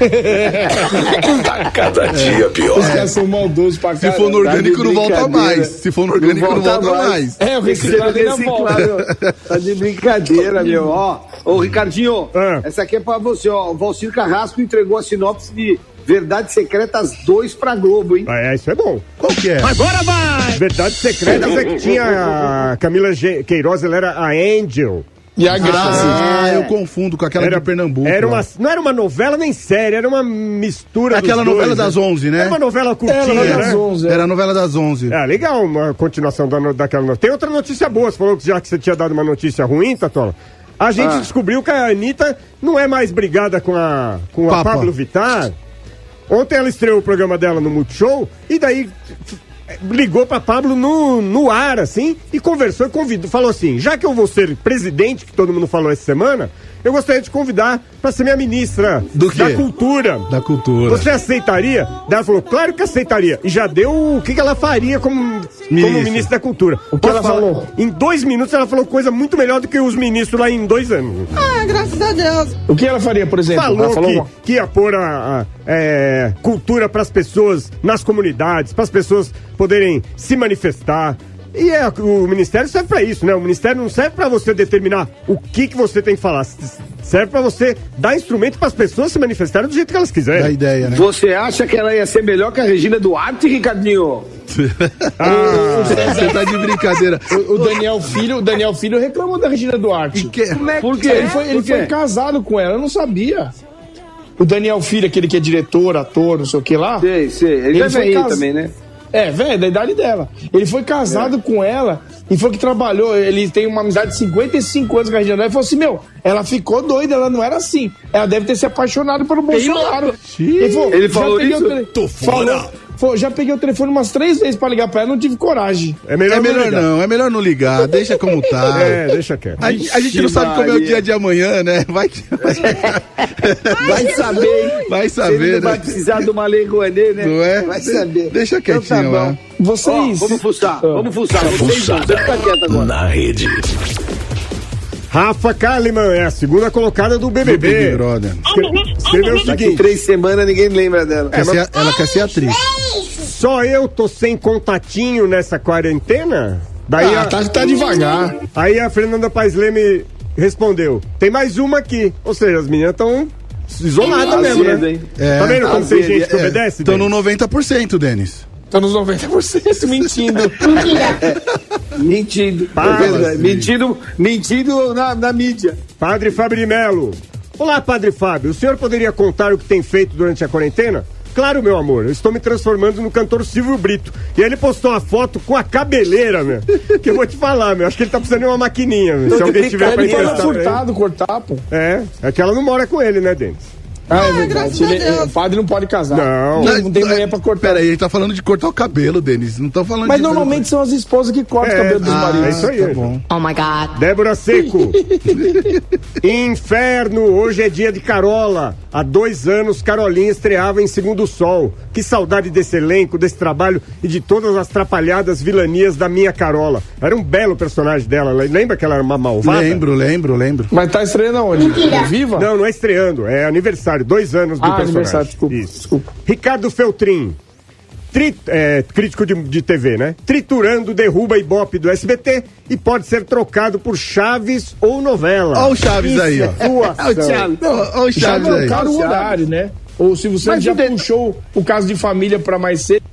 [SPEAKER 8] Cada dia pior.
[SPEAKER 2] Os caras são maldosos pra caramba.
[SPEAKER 4] Se for no orgânico, não volta mais. Se for no orgânico, não volta mais.
[SPEAKER 2] O reciclável não volta.
[SPEAKER 3] Tá de brincadeira, meu. Ô, Ricardinho, essa aqui é pra você, ó. O Valcir Carrasco entregou a sinopse de Verdades Secretas 2 pra Globo, hein?
[SPEAKER 1] Isso é bom.
[SPEAKER 4] Qual que é?
[SPEAKER 1] Agora vai! Verdades Secretas é que tinha a Camila Queiroz, ela era a Angel.
[SPEAKER 2] E a Grazi.
[SPEAKER 4] Eu confundo com aquela de Pernambuco.
[SPEAKER 1] Não era uma novela nem série, era uma mistura.
[SPEAKER 4] Aquela
[SPEAKER 1] dos
[SPEAKER 4] novela
[SPEAKER 1] dois,
[SPEAKER 4] das 11, né?
[SPEAKER 1] Era uma novela curtinha, né?
[SPEAKER 4] Era a novela das 11.
[SPEAKER 1] Legal uma continuação daquela novela. Tem outra notícia boa, você falou que já que você tinha dado uma notícia ruim, Tatola. A gente descobriu que a Anitta não é mais brigada com a Pablo Vittar. Ontem ela estreou o programa dela no Multishow e daí ligou pra Pablo no ar, assim, e conversou e convidou. Falou assim: já que eu vou ser presidente, que todo mundo falou essa semana, eu gostaria de convidar pra ser minha ministra da Cultura.
[SPEAKER 4] Da Cultura.
[SPEAKER 1] Você aceitaria? Daí ela falou: claro que aceitaria. E já deu o que ela faria como ministra da Cultura.
[SPEAKER 2] O que ela falou?
[SPEAKER 1] Em 2 minutos ela falou coisa muito melhor do que os ministros lá em 2 anos.
[SPEAKER 6] Graças a Deus.
[SPEAKER 2] O que ela faria, por exemplo?
[SPEAKER 1] Falou que ia pôr a cultura pras pessoas nas comunidades, pras pessoas poderem se manifestar. E o Ministério serve pra isso, né? O Ministério não serve pra você determinar o que você tem que falar. Serve pra você dar instrumento pras pessoas se manifestarem do jeito que elas quiserem.
[SPEAKER 4] Da ideia, né?
[SPEAKER 3] Você acha que ela ia ser melhor que a Regina Duarte, Ricardinho?
[SPEAKER 4] Você tá de brincadeira.
[SPEAKER 2] O Daniel Filho reclamou da Regina Duarte.
[SPEAKER 3] Por quê?
[SPEAKER 2] Ele foi casado com ela, eu não sabia. O Daniel Filho, aquele que é diretor, ator, não sei o que lá.
[SPEAKER 3] Sei. Ele é velho também, né?
[SPEAKER 2] É, velho, da idade dela. Ele foi casado com ela e foi que trabalhou. Ele tem uma amizade de 55 anos com a Regina Duarte. Ele falou assim, ela ficou doida, ela não era assim. Ela deve ter se apaixonado pelo Bolsonaro.
[SPEAKER 3] Ele falou isso?
[SPEAKER 2] Tô fora. Já peguei o telefone umas 3 vezes pra ligar pra ela, não tive coragem.
[SPEAKER 4] É melhor não ligar, deixa como tá.
[SPEAKER 1] Deixa quieto.
[SPEAKER 4] A gente não sabe como é o dia de amanhã, né? Vai
[SPEAKER 3] saber.
[SPEAKER 4] Vai saber,
[SPEAKER 3] ele
[SPEAKER 4] né?
[SPEAKER 3] Vai precisar de uma lei Rouanet, né?
[SPEAKER 4] Não é?
[SPEAKER 3] Vai saber.
[SPEAKER 4] Deixa quietinho
[SPEAKER 3] então, tá
[SPEAKER 4] lá.
[SPEAKER 3] Vocês... vamos fuçar. Vocês não, você fica quieto agora.
[SPEAKER 8] Na rede.
[SPEAKER 1] Rafa Kalimann é a segunda colocada do BBB.
[SPEAKER 4] Big Brother.
[SPEAKER 1] Escreveu o seguinte.
[SPEAKER 3] Daqui 3 semanas ninguém lembra dela.
[SPEAKER 4] Ela quer ser atriz.
[SPEAKER 1] Só eu tô sem contatinho nessa quarentena? Daí
[SPEAKER 2] tá devagar.
[SPEAKER 1] Aí a Fernanda Paes Leme respondeu, tem mais uma aqui. Ou seja, as meninas estão isoladas mesmo, né? Tá vendo como tem gente que obedece?
[SPEAKER 4] Estão no 90%, Denis.
[SPEAKER 2] Estão nos 90% mentindo.
[SPEAKER 3] Mentindo na mídia.
[SPEAKER 1] Padre Fábio de Melo. Olá, Padre Fábio. O senhor poderia contar o que tem feito durante a quarentena? Claro, meu amor, eu estou me transformando no cantor Silvio Brito. E aí ele postou uma foto com a cabeleira, meu. Que eu vou te falar, meu. Acho que ele tá precisando de uma maquininha, meu. Se alguém tiver pra
[SPEAKER 2] emprestar. Ele furtado, cortar, pô.
[SPEAKER 1] É que ela não mora com ele, né, Denis?
[SPEAKER 2] É verdade. O padre não pode casar. Não tem mulher pra cortar.
[SPEAKER 4] Peraí, ele tá falando de cortar o cabelo, Denis. Não tá falando
[SPEAKER 2] Mas normalmente são as esposas que cortam o cabelo dos maridos.
[SPEAKER 1] É isso aí.
[SPEAKER 4] Tá bom.
[SPEAKER 6] Oh my God.
[SPEAKER 1] Débora Seco. Inferno, hoje é dia de Carola. Há 2 anos, Carolinha estreava em Segundo Sol. Que saudade desse elenco, desse trabalho e de todas as trapalhadas vilanias da minha Carola. Era um belo personagem dela. Lembra que ela era uma malvada?
[SPEAKER 4] Lembro.
[SPEAKER 2] Mas tá estreando aonde? Viva?
[SPEAKER 1] Não é estreando. É aniversário. 2 anos do personagem.
[SPEAKER 2] Desculpa.
[SPEAKER 1] Ricardo Feltrin. Crítico de TV, né? Triturando derruba Ibope do SBT e pode ser trocado por Chaves ou novela.
[SPEAKER 4] Olha o Chaves aí, ó.
[SPEAKER 1] Olha o Chaves.
[SPEAKER 4] Olha o Chaves aí.
[SPEAKER 2] Cara, o horário, né? O Silvio Santos já puxou o Caso de Família pra mais cedo.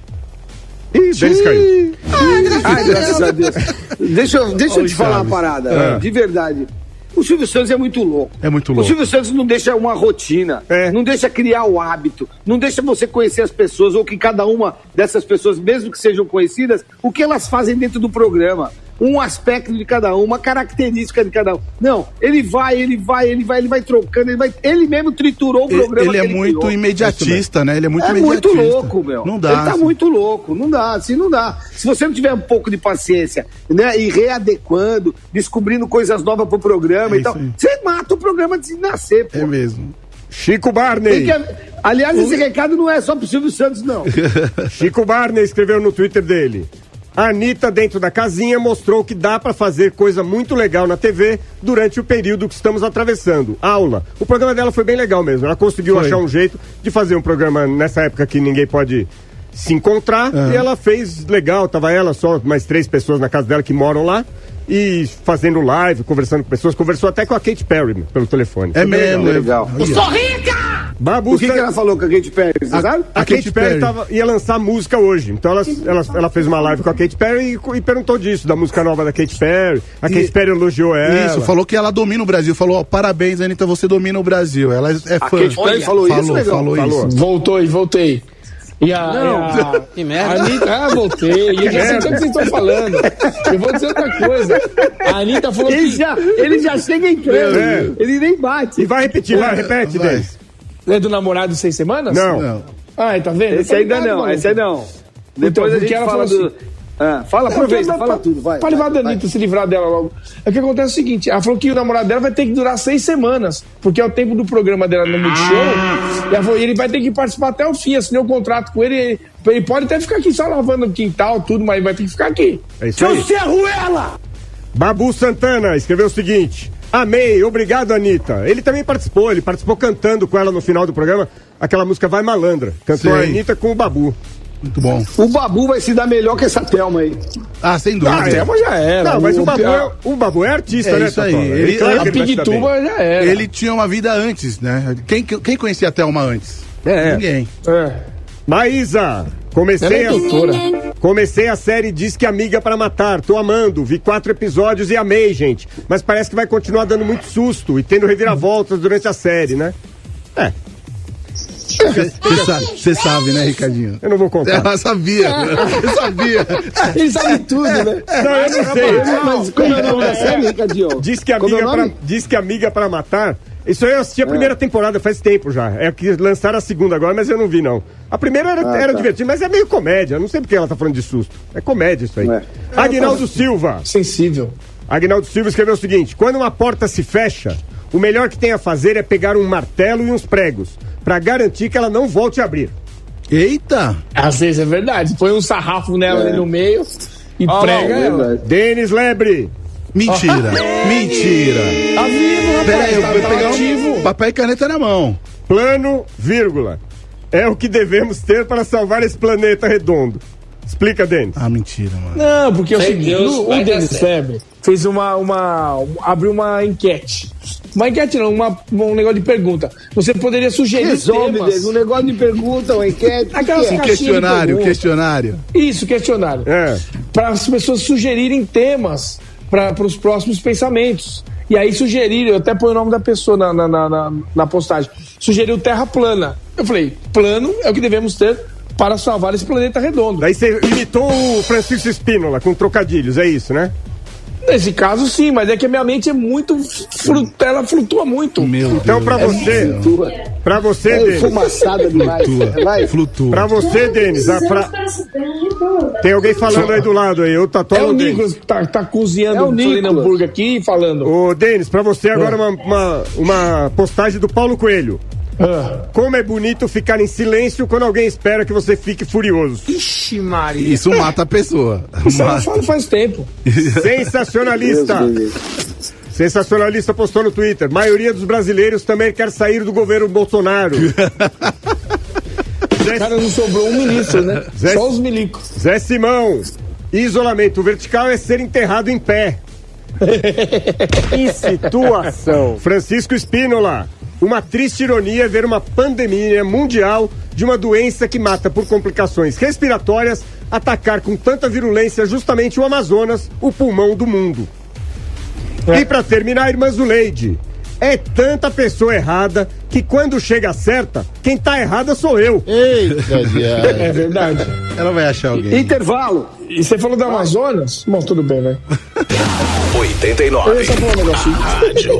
[SPEAKER 1] Ih, Denis caiu.
[SPEAKER 3] Graças a Deus. Deixa eu te falar uma parada, de verdade. O Silvio Santos é muito louco. O Silvio Santos não deixa uma rotina, não deixa criar o hábito, não deixa você conhecer as pessoas, ou que cada uma dessas pessoas, mesmo que sejam conhecidas, o que elas fazem dentro do programa. Um aspecto de cada um, uma característica de cada um. Não, ele vai trocando, ele mesmo triturou o programa.
[SPEAKER 4] Ele é muito criou. Imediatista, né? Ele é muito
[SPEAKER 3] imediatista. É muito louco, meu.
[SPEAKER 4] Não dá.
[SPEAKER 3] Ele tá muito louco, não dá, assim não dá. Se você não tiver um pouco de paciência, né, e readequando, descobrindo coisas novas pro programa e tal, você mata o programa de nascer, pô.
[SPEAKER 4] É mesmo.
[SPEAKER 1] Chico Barney.
[SPEAKER 3] Aliás, esse recado não é só pro Silvio Santos, não.
[SPEAKER 1] Chico Barney escreveu no Twitter dele. A Anitta, dentro da casinha, mostrou que dá pra fazer coisa muito legal na TV durante o período que estamos atravessando. Aula. O programa dela foi bem legal mesmo. Ela conseguiu achar um jeito de fazer um programa nessa época que ninguém pode se encontrar. E ela fez legal. Tava ela, só mais 3 pessoas na casa dela que moram lá. E fazendo live, conversando com pessoas. Conversou até com a Katy Perry pelo telefone.
[SPEAKER 4] É mesmo,
[SPEAKER 3] legal.
[SPEAKER 6] Eu sou rica!
[SPEAKER 1] Babu,
[SPEAKER 3] o que ela falou com a Katy Perry, você sabe?
[SPEAKER 1] A Katy Perry ia lançar música hoje. Então ela fez uma live com a Katy Perry e perguntou disso, da música nova da Katy Perry. A Katy Perry elogiou ela.
[SPEAKER 4] Isso, falou que ela domina o Brasil. Falou, parabéns, Anitta, você domina o Brasil. Ela é fã.
[SPEAKER 3] A Katy Perry falou
[SPEAKER 4] isso.
[SPEAKER 2] Voltei. Que merda. A Anitta, voltei. Eu já sei o que vocês estão falando. Eu vou dizer outra coisa. A Anitta falou
[SPEAKER 3] ele já chega entrando. Ele nem bate.
[SPEAKER 1] E vai repetir, repete, Denis.
[SPEAKER 2] É do namorado de 6 semanas?
[SPEAKER 1] Não.
[SPEAKER 2] Ah, tá vendo?
[SPEAKER 3] Esse ainda não. Depois a gente fala do... aproveita, fala tudo, vai.
[SPEAKER 2] Pra levar a Anitta, se livrar dela logo. O que acontece é o seguinte, ela falou que o namorado dela vai ter que durar 6 semanas, porque é o tempo do programa dela no Multishow, e ela falou, ele vai ter que participar até o fim, assinei um contrato com ele pode até ficar aqui só lavando o quintal, tudo, mas vai ter que ficar aqui.
[SPEAKER 1] É isso aí.
[SPEAKER 3] Seu Serruela!
[SPEAKER 1] Babu Santana escreveu o seguinte: amei, obrigado, Anitta. Ele também participou cantando com ela no final do programa, aquela música Vai Malandra. Cantou a Anitta com o Babu.
[SPEAKER 4] Muito bom.
[SPEAKER 3] O Babu vai se dar melhor que essa Thelma aí.
[SPEAKER 4] Ah, sem dúvida.
[SPEAKER 2] A Thelma já era.
[SPEAKER 1] Não, mas o Babu é artista, né?
[SPEAKER 4] Isso aí.
[SPEAKER 2] A Pigtuba já era.
[SPEAKER 4] Ele tinha uma vida antes, né? Quem conhecia a Thelma antes? Ninguém.
[SPEAKER 1] Maísa, comecei a série Diz que Amiga pra Matar, tô amando, vi 4 episódios e amei, gente, mas parece que vai continuar dando muito susto e tendo reviravoltas durante a série, né?
[SPEAKER 4] Você sabe, né, Ricardinho?
[SPEAKER 1] Eu não vou contar.
[SPEAKER 4] Ela sabia. Eu sabia.
[SPEAKER 2] Ele sabe tudo, né?
[SPEAKER 1] Não, eu não sei.
[SPEAKER 3] Mas como é o nome da série, Ricardinho?
[SPEAKER 1] Diz que Amiga pra Matar. Isso aí eu assisti a primeira temporada faz tempo já. É que lançaram a segunda agora, mas eu não vi, não. A primeira era divertida, mas é meio comédia. Não sei porque ela tá falando de susto. É comédia isso aí. Aguinaldo Silva.
[SPEAKER 2] Sensível.
[SPEAKER 1] Aguinaldo Silva escreveu o seguinte: quando uma porta se fecha, o melhor que tem a fazer é pegar um martelo e uns pregos, pra garantir que ela não volte a abrir.
[SPEAKER 4] Eita!
[SPEAKER 2] Às vezes é verdade. Põe um sarrafo nela ali no meio e prega ela.
[SPEAKER 1] Denis Lebre.
[SPEAKER 4] Mentira. Mentira.
[SPEAKER 2] Tá vivo, rapaz.
[SPEAKER 4] Peraí, eu vou pegar
[SPEAKER 2] ativo.
[SPEAKER 4] papel e caneta na mão.
[SPEAKER 1] Plano, vírgula. É o que devemos ter para salvar esse planeta redondo. Explica, Denis.
[SPEAKER 4] Ah, mentira, mano.
[SPEAKER 2] Não, porque é o seguinte,
[SPEAKER 9] Deus,
[SPEAKER 2] o Denis Febre fez abriu uma enquete. Uma enquete não, um negócio de pergunta. Você poderia sugerir temas.
[SPEAKER 3] Um negócio de pergunta, uma enquete.
[SPEAKER 2] Aquelas
[SPEAKER 4] Um questionário.
[SPEAKER 2] Isso, questionário. Para as pessoas sugerirem temas para os próximos pensamentos. E aí sugeriram, eu até ponho o nome da pessoa na postagem, sugeriu Terra plana. Eu falei, plano é o que devemos ter para salvar esse planeta redondo.
[SPEAKER 1] Daí você imitou o Francisco Spínola com trocadilhos, é isso, né?
[SPEAKER 2] Nesse caso, sim, mas é que a minha mente é muito... ela flutua muito.
[SPEAKER 1] Então, pra você, Denis...
[SPEAKER 3] Fumaçada demais.
[SPEAKER 4] Flutua.
[SPEAKER 1] Pra você, Denis, tem alguém falando aí do lado aí,
[SPEAKER 2] É o Nicolas que tá cozinhando um hambúrguer aqui e falando.
[SPEAKER 1] Ô, Denis, pra você agora uma postagem do Paulo Coelho. Como é bonito ficar em silêncio quando alguém espera que você fique furioso.
[SPEAKER 2] Ixi, Maria.
[SPEAKER 4] Isso mata a pessoa.
[SPEAKER 2] Isso eu falo faz tempo.
[SPEAKER 1] Sensacionalista. Sensacionalista postou no Twitter: maioria dos brasileiros também quer sair do governo Bolsonaro.
[SPEAKER 2] Cara, não sobrou um ministro, né? Só os milicos.
[SPEAKER 1] Zé Simão: isolamento vertical é ser enterrado em pé. Que situação. Francisco Spínola: uma triste ironia ver uma pandemia mundial de uma doença que mata por complicações respiratórias atacar com tanta virulência justamente o Amazonas, o pulmão do mundo. E pra terminar, irmã Zuleide: é tanta pessoa errada que quando chega certa, quem tá errada sou eu.
[SPEAKER 7] Eita,
[SPEAKER 2] é verdade.
[SPEAKER 4] Ela vai achar alguém.
[SPEAKER 3] Intervalo.
[SPEAKER 2] E você falou do Amazonas? Bom, tudo bem, né?
[SPEAKER 8] 89.
[SPEAKER 2] Eu ia só falar um negocinho.
[SPEAKER 8] Rádio.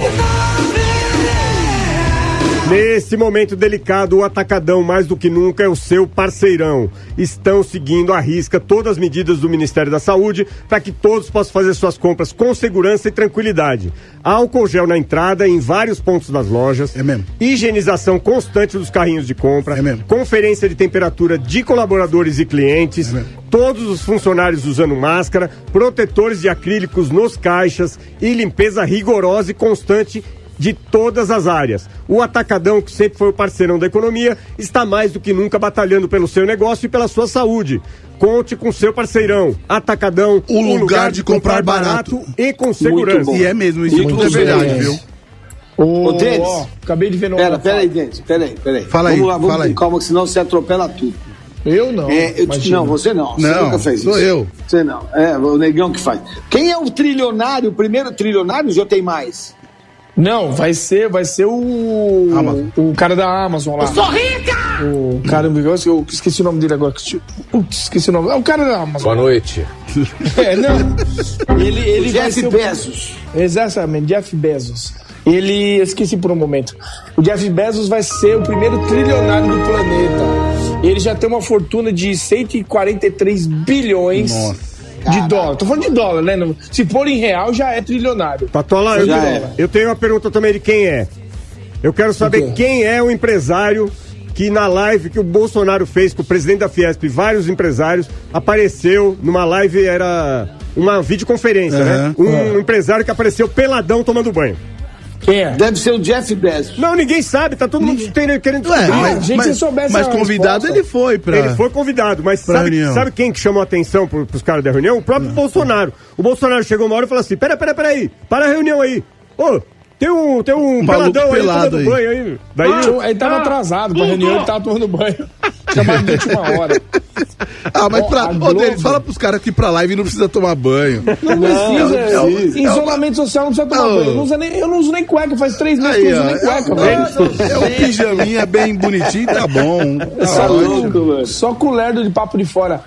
[SPEAKER 1] Nesse momento delicado, o Atacadão, mais do que nunca, é o seu parceirão. Estão seguindo à risca todas as medidas do Ministério da Saúde para que todos possam fazer suas compras com segurança e tranquilidade. Álcool gel na entrada em vários pontos das lojas.
[SPEAKER 4] É mesmo.
[SPEAKER 1] Higienização constante dos carrinhos de compra.
[SPEAKER 4] É mesmo.
[SPEAKER 1] Conferência de temperatura de colaboradores e clientes. É mesmo. Todos os funcionários usando máscara, protetores de acrílicos nos caixas e limpeza rigorosa e constante de todas as áreas. O Atacadão, que sempre foi o parceirão da economia, está mais do que nunca batalhando pelo seu negócio e pela sua saúde. Conte com seu parceirão. Atacadão,
[SPEAKER 4] o lugar de comprar barato
[SPEAKER 1] e com segurança.
[SPEAKER 4] E é mesmo, isso tudo é verdade, viu?
[SPEAKER 3] Ô, Denis,
[SPEAKER 2] acabei de ver no...
[SPEAKER 3] Peraí, Denis, peraí.
[SPEAKER 4] Fala aí,
[SPEAKER 3] vamos lá,
[SPEAKER 4] fala aí.
[SPEAKER 3] Calma, que senão você atropela tudo.
[SPEAKER 2] Eu não.
[SPEAKER 3] Não, você não. Você
[SPEAKER 4] não,
[SPEAKER 3] nunca fez
[SPEAKER 4] sou
[SPEAKER 3] isso.
[SPEAKER 4] eu.
[SPEAKER 3] Você não. É o Negão que faz. Quem é o trilionário, o primeiro trilionário, já tem mais?
[SPEAKER 2] Não, vai ser o cara da Amazon lá.
[SPEAKER 3] Eu sou rica!
[SPEAKER 2] O cara, eu esqueci o nome dele agora. Esqueci o nome. É o cara da Amazon.
[SPEAKER 8] Boa noite.
[SPEAKER 2] Ele vai
[SPEAKER 3] Jeff
[SPEAKER 2] ser
[SPEAKER 3] Bezos.
[SPEAKER 2] Exatamente, Jeff Bezos. Esqueci por um momento. O Jeff Bezos vai ser o primeiro trilionário do planeta. Ele já tem uma fortuna de 143 bilhões.
[SPEAKER 4] Nossa.
[SPEAKER 2] De dólar, tô falando de dólar, né? Se for em real, já é trilionário.
[SPEAKER 1] Patola, eu tenho uma pergunta também de quem é. Eu quero saber quem é o empresário que na live que o Bolsonaro fez com o presidente da Fiesp e vários empresários, apareceu numa live, era uma videoconferência, né? Um empresário que apareceu peladão tomando banho.
[SPEAKER 2] Quem é?
[SPEAKER 3] Deve ser o Jeff Bezos.
[SPEAKER 1] Não, ninguém sabe, tá todo mundo querendo descobrir.
[SPEAKER 4] Mas convidado ele foi pra...
[SPEAKER 1] Ele foi convidado, mas sabe quem que chamou a atenção pros caras da reunião? O próprio Bolsonaro. O Bolsonaro chegou uma hora e falou assim, peraí, para a reunião aí. Ô, tem um peladão aí tomando banho aí. Daí,
[SPEAKER 2] ele tava atrasado pra reunião, ele tava tomando banho. Chamado de última hora.
[SPEAKER 4] Mas fala pros caras que pra live não precisa tomar banho.
[SPEAKER 2] Não precisa. Isolamento social não precisa tomar banho. Eu não uso nem cueca, faz 3 meses que eu uso nem cueca, velho.
[SPEAKER 4] É um pijaminha bem bonitinho, tá bom.
[SPEAKER 2] Só com lerdo de papo de fora.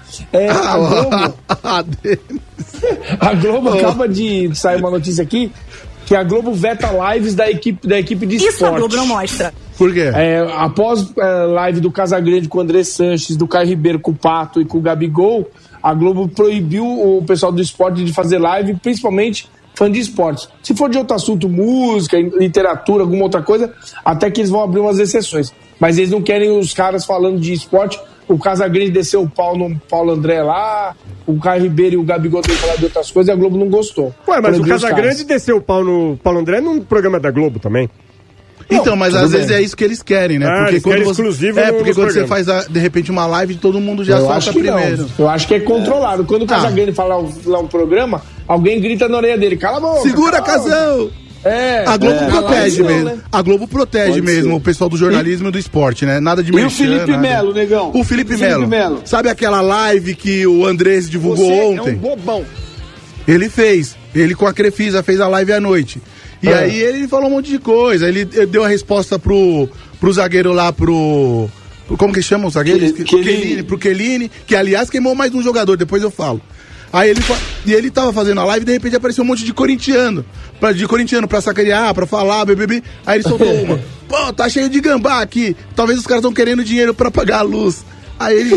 [SPEAKER 2] A Globo acaba de sair uma notícia aqui que a Globo veta lives da equipe de esporte.
[SPEAKER 9] Isso a Globo não mostra.
[SPEAKER 4] Por quê?
[SPEAKER 2] Após live do Casagrande com o André Sanches, do Caio Ribeiro com o Pato e com o Gabigol, a Globo proibiu o pessoal do esporte de fazer live, principalmente fã de esportes. Se for de outro assunto, música, literatura, alguma outra coisa, até que eles vão abrir umas exceções. Mas eles não querem os caras falando de esporte. O Casagrande desceu o pau no Paulo André lá, o Caio Ribeiro e o Gabigol tem falado de outras coisas e a Globo não gostou.
[SPEAKER 1] Ué, mas o Casagrande desceu o pau no Paulo André num programa da Globo também.
[SPEAKER 4] Então, mas às vezes é isso que eles querem, né?
[SPEAKER 1] Porque quando exclusivo
[SPEAKER 4] quando você faz, de repente, uma live, todo mundo já solta primeiro.
[SPEAKER 2] Não. Eu acho que é controlado. Quando o Casagrande fala lá um programa, alguém grita na orelha dele, cala a boca.
[SPEAKER 4] Segura, Casão! A Globo protege mesmo. Né? A Globo protege mesmo o pessoal do jornalismo e do esporte, né? Nada de mexer.
[SPEAKER 3] E o Felipe Melo, negão?
[SPEAKER 4] O Felipe Melo. Sabe aquela live que o Andrés divulgou ontem?
[SPEAKER 3] É um bobão.
[SPEAKER 4] Ele fez. Ele com a Crefisa fez a live à noite. E aí ele falou um monte de coisa. Ele deu a resposta pro zagueiro lá, como que chama o zagueiro? Pro Chiellini, que aliás queimou mais um jogador, depois eu falo. Aí ele tava fazendo a live e de repente apareceu um monte de corintiano pra sacanear, pra falar, BBB. Aí ele soltou uma. Pô, tá cheio de gambá aqui. Talvez os caras estão querendo dinheiro pra pagar a luz. Aí ele...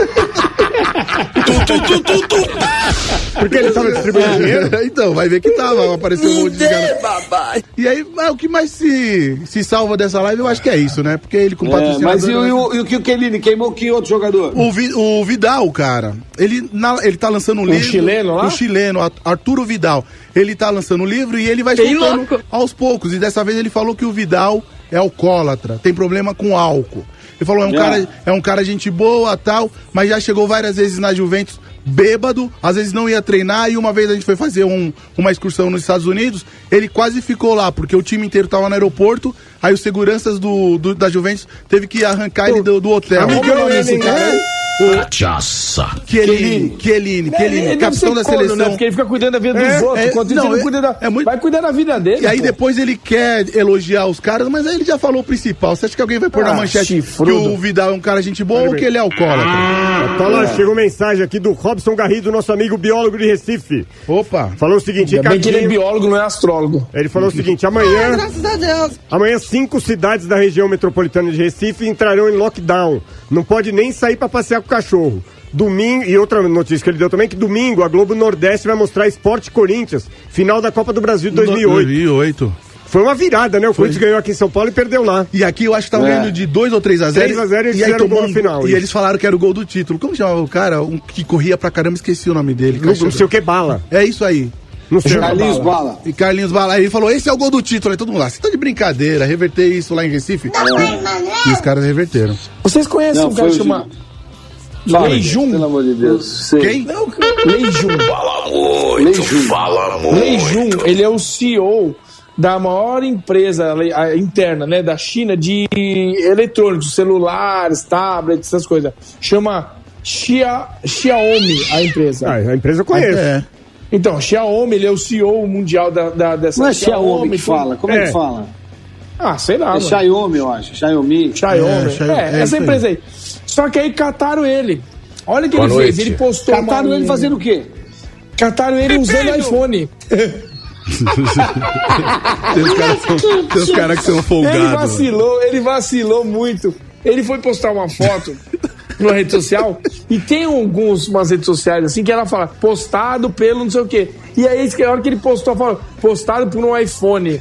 [SPEAKER 1] Porque ele tava distribuindo dinheiro?
[SPEAKER 4] Então, vai ver que tava, apareceu um monte de cara. E aí, o que mais se salva dessa live, eu acho que é isso, né? Porque ele com patrocinador...
[SPEAKER 3] Mas e o Chiellini queimou que outro jogador?
[SPEAKER 4] O Vidal, cara, ele tá lançando um livro...
[SPEAKER 2] chileno lá?
[SPEAKER 4] Um chileno, Arturo Vidal. Ele tá lançando um livro e ele vai soltando aos poucos. E dessa vez ele falou que o Vidal é alcoólatra, tem problema com álcool. Ele falou, é um cara gente boa, tal, mas já chegou várias vezes na Juventus bêbado, às vezes não ia treinar, e uma vez a gente foi fazer uma excursão nos Estados Unidos, ele quase ficou lá, porque o time inteiro tava no aeroporto, aí os seguranças da Juventus teve que arrancar ele do hotel.
[SPEAKER 1] Amigão esse cara.
[SPEAKER 8] Cachaça.
[SPEAKER 4] Chiellini, capitão da seleção.
[SPEAKER 2] Né? Porque ele fica cuidando da vida dos outros, enquanto ele não cuida vai cuidar da vida dele.
[SPEAKER 4] E aí depois ele quer elogiar os caras, mas aí ele já falou o principal. Você acha que alguém vai pôr na manchete que o Vidal é um cara gente boa ou que ele é alcoólatra?
[SPEAKER 1] Chegou mensagem aqui do Robson Garrido, nosso amigo biólogo de Recife.
[SPEAKER 4] Opa!
[SPEAKER 1] Falou o seguinte,
[SPEAKER 2] bem que ele é biólogo, não é astrólogo.
[SPEAKER 1] Ele falou o seguinte, amanhã...
[SPEAKER 9] Graças a Deus.
[SPEAKER 1] Amanhã 5 cidades da região metropolitana de Recife entrarão em lockdown. Não pode nem sair pra passear com o cachorro. Domingo, e outra notícia que ele deu também, que domingo a Globo Nordeste vai mostrar Sport Corinthians, final da Copa do Brasil de 2008. Foi uma virada, né? O Corinthians ganhou aqui em São Paulo e perdeu lá.
[SPEAKER 4] E aqui eu acho que tava ganhando de 2 ou 3-0.
[SPEAKER 1] 3-0 e fizeram o gol no final.
[SPEAKER 4] E eles falaram que era o gol do título. Como chamava o cara? Que corria pra caramba, esqueci o nome dele.
[SPEAKER 1] Não sei o que, Bala.
[SPEAKER 4] É isso aí.
[SPEAKER 3] Carlinhos Bala.
[SPEAKER 4] E Carlinhos Bala. Aí ele falou, esse é o gol do título. Aí todo mundo lá, você tá de brincadeira, reverter isso lá em Recife? E os caras reverteram.
[SPEAKER 2] Vocês conhecem um cara que chama... Leijum?
[SPEAKER 3] Pelo amor de Deus.
[SPEAKER 4] Quem?
[SPEAKER 2] Leijum.
[SPEAKER 8] Fala muito.
[SPEAKER 2] Leijum, ele é o CEO da maior empresa interna, né, da China de eletrônicos, celulares, tablets, essas coisas. Chama Xiaomi, a empresa.
[SPEAKER 1] A empresa eu conheço.
[SPEAKER 2] Então, Xiaomi, ele é o CEO mundial dessa...
[SPEAKER 3] Não é Xiaomi que fala? Como é que fala?
[SPEAKER 2] Sei lá.
[SPEAKER 3] É Xiaomi, eu acho. Xiaomi.
[SPEAKER 2] Essa empresa aí. Só que aí cataram ele. Olha o que ele fez. Ele postou.
[SPEAKER 3] Cataram ele fazendo o quê?
[SPEAKER 2] Cataram ele usando iPhone.
[SPEAKER 4] Tem os caras que são folgados.
[SPEAKER 2] Ele vacilou muito. Ele foi postar uma foto numa rede social e tem umas redes sociais assim que ela fala postado pelo não sei o quê. E aí a hora que ele postou, fala postado por um iPhone.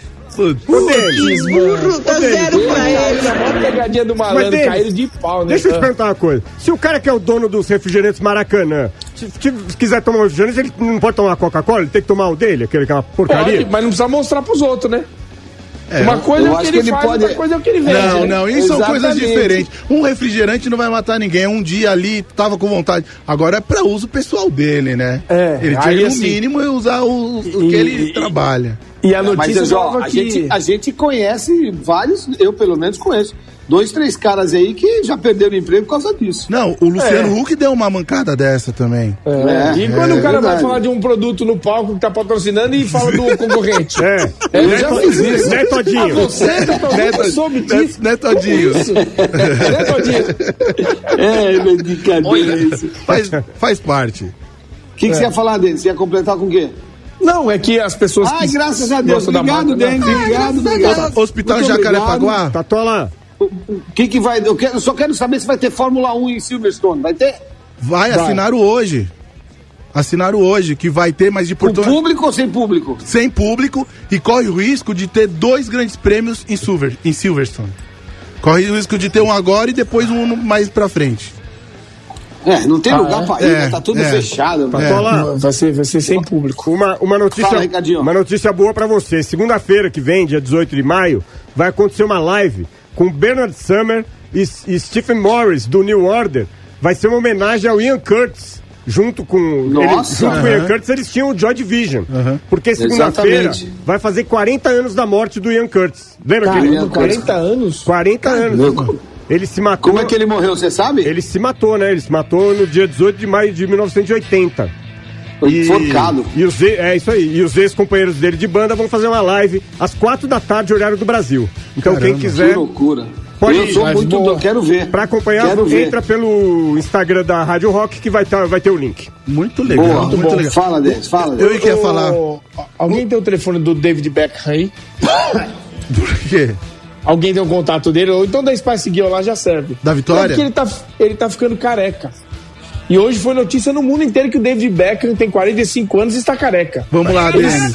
[SPEAKER 9] Tá zero pra ele.
[SPEAKER 2] A maior pegadinha do malandro, caíram de pau, né?
[SPEAKER 1] Deixa eu te perguntar uma coisa. Se o cara que é o dono dos refrigerantes Maracanã, se quiser tomar um refrigerante, ele não pode tomar Coca-Cola? Ele tem que tomar o dele, aquele que é uma porcaria?
[SPEAKER 2] Pode, mas não precisa mostrar pros outros, né? Uma coisa é o que ele faz, outra coisa é o que ele vende.
[SPEAKER 4] Não, isso são coisas diferentes. Um refrigerante não vai matar ninguém. Um dia ali, tava com vontade. Agora é pra uso pessoal dele, né? Ele tinha que, no mínimo, usar o que ele trabalha.
[SPEAKER 2] E a notícia
[SPEAKER 3] a gente conhece vários, eu pelo menos conheço, 2, 3 caras aí que já perderam emprego por causa disso.
[SPEAKER 4] Não, o Luciano Huck deu uma mancada dessa também.
[SPEAKER 2] E quando o cara vai falar de um produto no palco que tá patrocinando e fala do concorrente?
[SPEAKER 1] Ele já fez isso. Né, Todinho?
[SPEAKER 2] Você soube disso?
[SPEAKER 4] Né, Todinho?
[SPEAKER 2] Né, Todinho?
[SPEAKER 3] Brincadeira isso.
[SPEAKER 4] Faz parte.
[SPEAKER 3] O que você ia falar dele? Você ia completar com o quê?
[SPEAKER 2] Não, é que as pessoas...
[SPEAKER 3] graças a Deus. Obrigado, Denis. Obrigado.
[SPEAKER 4] Hospital Jacarepaguá.
[SPEAKER 1] Tá lá.
[SPEAKER 3] O que vai... Eu só quero saber se vai ter Fórmula 1 em Silverstone. Vai ter?
[SPEAKER 4] Vai. Assinaram hoje. Que vai ter, mas de
[SPEAKER 3] Porto... Com público ou sem público?
[SPEAKER 4] Sem público, e corre o risco de ter 2 grandes prêmios em Silverstone. Corre o risco de ter um agora e depois um mais pra frente.
[SPEAKER 3] Não tem lugar pra ir, tá tudo fechado.
[SPEAKER 2] Vai ser sem público.
[SPEAKER 1] Uma notícia boa pra você. Segunda-feira que vem, dia 18 de maio, vai acontecer uma live com Bernard Summer e Stephen Morris, do New Order. Vai ser uma homenagem ao Ian Curtis. Junto com o Ian Curtis, eles tinham o Joy Division. Porque segunda-feira vai fazer 40 anos da morte do Ian Curtis. Lembra que ele...
[SPEAKER 2] 40 anos?
[SPEAKER 1] 40 anos. Ele se matou.
[SPEAKER 3] Como é que ele morreu, você sabe?
[SPEAKER 1] Ele se matou, né? Ele se matou no dia 18 de maio de 1980.
[SPEAKER 3] Enforcado.
[SPEAKER 1] Isso aí. E os ex-companheiros dele de banda vão fazer uma live às 4 da tarde, horário do Brasil. Então quem quiser...
[SPEAKER 3] Que loucura.
[SPEAKER 1] Pode
[SPEAKER 3] quero ver.
[SPEAKER 1] Pra acompanhar, entra pelo Instagram da Rádio Rock que vai ter o link.
[SPEAKER 4] Muito legal.
[SPEAKER 3] Muito legal. Fala, Denis, fala.
[SPEAKER 4] Eu queria falar.
[SPEAKER 2] Alguém tem o telefone do David Beckham aí?
[SPEAKER 4] Por quê?
[SPEAKER 2] Alguém tem um contato dele? Ou então da Spice Girl lá já serve.
[SPEAKER 4] Da Vitória?
[SPEAKER 2] Porque ele tá ficando careca. E hoje foi notícia no mundo inteiro que o David Beckham tem 45 anos e está careca.
[SPEAKER 4] Vamos lá, Denis.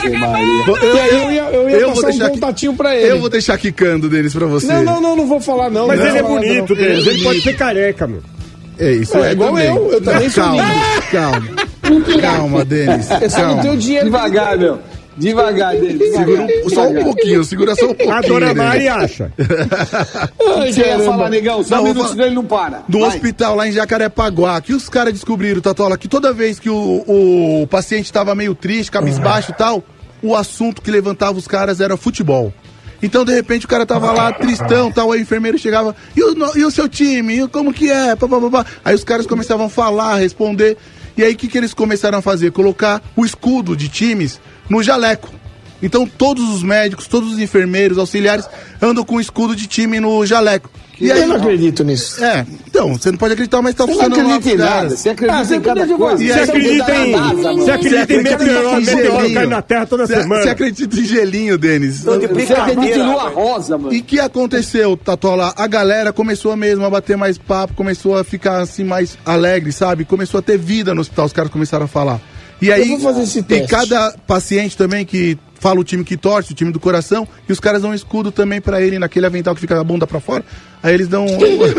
[SPEAKER 2] Eu ia passar um contatinho pra ele.
[SPEAKER 4] Eu vou deixar quicando, Denis, pra você.
[SPEAKER 2] Não vou falar não.
[SPEAKER 1] Mas ele é bonito, Denis. Ele pode ser careca, meu.
[SPEAKER 4] É isso.
[SPEAKER 2] É igual
[SPEAKER 4] também.
[SPEAKER 2] Eu também sou lindo.
[SPEAKER 4] Calma, Denis.
[SPEAKER 2] Eu só não tenho dinheiro.
[SPEAKER 3] Devagar, meu. Devagar, Denis.
[SPEAKER 4] Só um pouquinho, segura só um pouquinho.
[SPEAKER 1] A Dona Mari acha.
[SPEAKER 3] Você ia falar, negão, só um minuto, senão ele não para.
[SPEAKER 4] No hospital lá em Jacarepaguá, que os caras descobriram, Tatola, que toda vez que o paciente estava meio triste, cabisbaixo e tal, o assunto que levantava os caras era futebol. Então, de repente, o cara tava lá tristão, tal, aí o enfermeiro chegava, e o seu time? Como que é? Aí os caras começavam a falar, responder. E aí, o que eles começaram a fazer? Colocar o escudo de times no jaleco. Então, todos os médicos, todos os enfermeiros, auxiliares, andam com o escudo de time no jaleco.
[SPEAKER 2] E aí, eu não acredito nisso.
[SPEAKER 4] Então, você não pode acreditar, mas tá funcionando.
[SPEAKER 3] Você não acredita em nada, você acredita em cada coisa.
[SPEAKER 1] Você acredita em meteoro caindo na Terra toda semana.
[SPEAKER 4] Você acredita em gelinho, Denis.
[SPEAKER 3] Você acredita em lua rosa, mano.
[SPEAKER 4] E o que aconteceu, Tatola? A galera começou mesmo a bater mais papo, começou a ficar assim mais alegre, sabe? Começou a ter vida no hospital, os caras começaram a falar. E aí,
[SPEAKER 2] eu vou fazer esse teste.
[SPEAKER 4] Tem cada paciente também que fala o time que torce, o time do coração, e os caras dão um escudo também pra ele, naquele avental que fica a bunda pra fora. Aí eles dão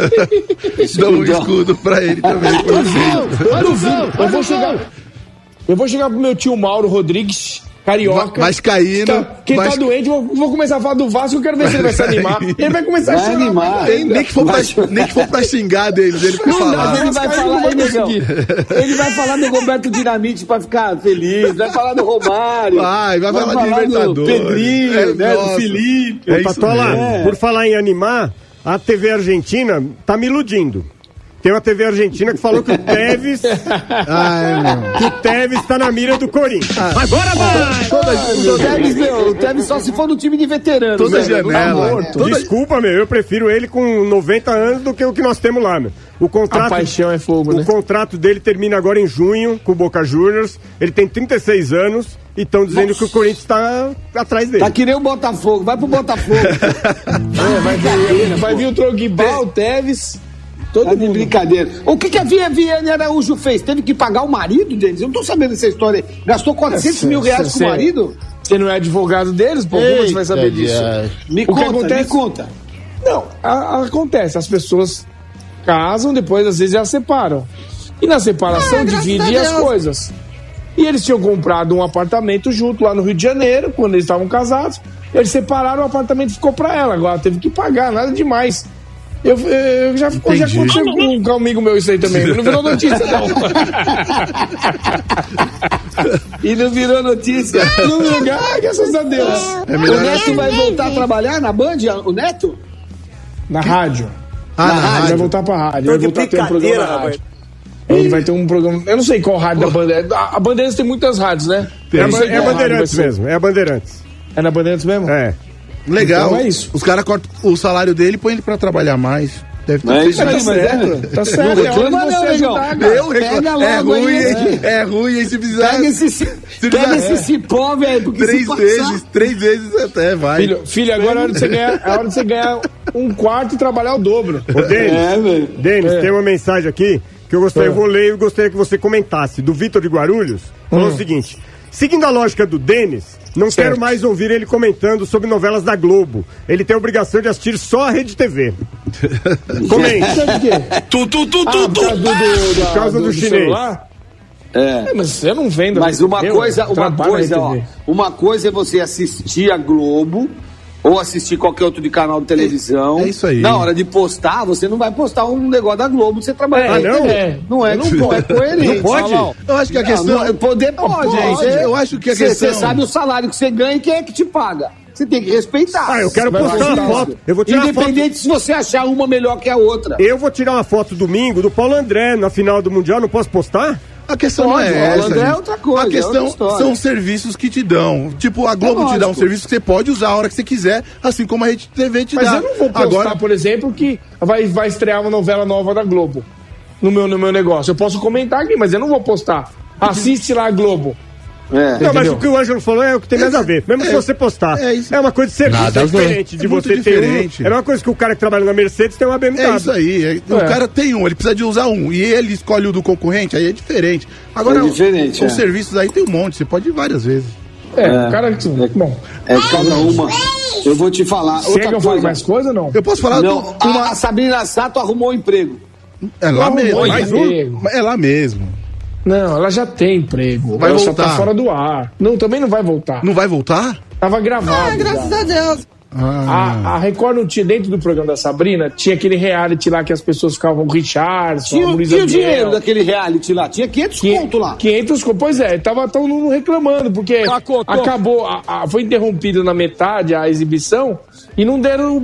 [SPEAKER 4] um escudo pra ele também.
[SPEAKER 2] Eu vou chegar pro meu tio Mauro Rodrigues, carioca.
[SPEAKER 4] Vascaíno.
[SPEAKER 2] Que tá doente, vou começar a falar do Vasco, eu quero ver se ele vai se animar. Ele vai começar a
[SPEAKER 3] animar.
[SPEAKER 4] Nem que for pra xingar deles, ele vai falar.
[SPEAKER 3] Ele vai falar, ele vai falar do Roberto Dinamite pra ficar feliz, vai falar do Romário.
[SPEAKER 4] Vai falar de Libertadores.
[SPEAKER 3] Do Pedrinho, do Felipe.
[SPEAKER 1] Tatola, por falar em animar, a TV Argentina tá me iludindo. Tem uma TV argentina que falou que o Tevez tá na mira do Corinthians. Agora vai!
[SPEAKER 3] O Tevez só se for no time de veteranos.
[SPEAKER 4] Toda janela.
[SPEAKER 1] Desculpa, eu prefiro ele com 90 anos do que o que nós temos lá, meu.
[SPEAKER 2] A paixão é fogo, né?
[SPEAKER 1] O contrato dele termina agora em junho com o Boca Juniors. Ele tem 36 anos e estão dizendo que o Corinthians está atrás dele.
[SPEAKER 3] Tá que nem o Botafogo, vai pro Botafogo.
[SPEAKER 2] Vai vir o Drogba, o Tevez...
[SPEAKER 3] Todo mundo. Brincadeira. O que a Viviane Araújo fez? Teve que pagar o marido, Denis? Eu não tô sabendo dessa história. Gastou 400 mil reais com o marido?
[SPEAKER 2] Você não é advogado deles? Pô, como você vai saber disso?
[SPEAKER 3] Me conta.
[SPEAKER 2] Não, acontece. As pessoas casam, depois às vezes elas separam. E na separação dividem as coisas. E eles tinham comprado um apartamento junto lá no Rio de Janeiro, quando eles estavam casados. Eles separaram, o apartamento ficou pra ela. Agora teve que pagar, nada demais. Eu já aconteceu com um amigo meu isso aí também. Não virou notícia, não.
[SPEAKER 3] E não virou notícia.
[SPEAKER 2] Não virou, graças a Deus.
[SPEAKER 3] O Neto vai voltar a trabalhar na Band? O Neto?
[SPEAKER 2] Na rádio.
[SPEAKER 3] Na rádio.
[SPEAKER 2] Ele vai voltar pra rádio. Ele vai voltar a ter um programa na rádio. Ele vai ter um programa. Eu não sei qual rádio da Bandeirantes. A Bandeirantes tem muitas rádios, né?
[SPEAKER 1] É a Bandeirantes mesmo. É a Bandeirantes.
[SPEAKER 2] É na Bandeirantes mesmo?
[SPEAKER 1] É.
[SPEAKER 4] Legal.
[SPEAKER 2] Então é isso.
[SPEAKER 4] Os caras cortam o salário dele e põem ele pra trabalhar mais. Deve ter
[SPEAKER 3] Mas tá certo.
[SPEAKER 2] É hora de você ajudar, cara.
[SPEAKER 3] Pega logo
[SPEAKER 4] é ruim,
[SPEAKER 3] aí,
[SPEAKER 4] hein? É ruim, hein? Se precisar.
[SPEAKER 3] Pega esse cipó, velho. Porque
[SPEAKER 4] três vezes até, vai.
[SPEAKER 2] Filho, agora é hora de você ganhar um quarto e trabalhar o dobro.
[SPEAKER 1] Ô, Denis, tem uma mensagem aqui que eu vou ler e gostaria que você comentasse. Do Vitor de Guarulhos, falou o seguinte: seguindo a lógica do Denis, não quero mais ouvir ele comentando sobre novelas da Globo. Ele tem a obrigação de assistir só a Rede TV. Comente.
[SPEAKER 2] Por causa do chinês. Celular? Mas eu não vendo.
[SPEAKER 3] Mas uma coisa é você assistir a Globo ou assistir qualquer outro de canal de televisão.
[SPEAKER 4] É isso aí.
[SPEAKER 3] Na hora de postar, você não vai postar um negócio da Globo, você trabalha.
[SPEAKER 1] Não
[SPEAKER 3] é coerente.
[SPEAKER 1] Não pode?
[SPEAKER 4] Eu acho que a questão...
[SPEAKER 3] Poder pode, gente.
[SPEAKER 4] Eu acho que a questão...
[SPEAKER 3] Você sabe o salário que você ganha e quem é que te paga. Você tem que respeitar.
[SPEAKER 1] Eu quero postar uma foto. Eu vou tirar
[SPEAKER 3] Independente se você achar uma melhor que a outra.
[SPEAKER 1] Eu vou tirar uma foto domingo do Paulo André na final do Mundial, não posso postar?
[SPEAKER 4] A questão não é essa.
[SPEAKER 3] André é outra coisa.
[SPEAKER 4] A questão são serviços que te dão. Tipo, a Globo te dá um serviço que você pode usar a hora que você quiser, assim como a Rede TV te dá.
[SPEAKER 2] Mas eu não vou postar, por exemplo, que vai estrear uma novela nova da Globo no meu negócio. Eu posso comentar aqui, mas eu não vou postar. Assiste lá a Globo.
[SPEAKER 1] Não, mas o que o Ângelo falou é o que tem mais a ver. Mesmo se você postar. É uma coisa de serviço diferente de você ter um. É uma coisa que o cara que trabalha na Mercedes tem uma BMW.
[SPEAKER 4] É isso aí. O cara tem ele precisa de usar um. E ele escolhe o do concorrente, aí é diferente. Agora, os serviços aí tem um monte, você pode ir várias vezes.
[SPEAKER 2] O cara. Bom.
[SPEAKER 3] Cada uma. Eu vou te falar.
[SPEAKER 2] Você quer que eu fale mais coisa ou não?
[SPEAKER 4] Eu posso falar?
[SPEAKER 3] Não, a Sabrina Sato arrumou um emprego.
[SPEAKER 4] É lá mesmo. É lá mesmo.
[SPEAKER 2] Não, ela já tem emprego.
[SPEAKER 4] Vai
[SPEAKER 2] ela
[SPEAKER 4] voltar.
[SPEAKER 2] Só tá fora do ar. Não, também não vai voltar.
[SPEAKER 4] Não vai voltar?
[SPEAKER 2] Tava gravado.
[SPEAKER 9] Graças a Deus.
[SPEAKER 2] A Record não tinha, dentro do programa da Sabrina, tinha aquele reality lá que as pessoas ficavam com o Richardson,
[SPEAKER 3] tinha o dinheiro daquele reality lá, tinha 500 conto lá. 500 conto,
[SPEAKER 2] pois é, tava todo mundo reclamando, porque acabou, foi interrompido na metade a exibição e não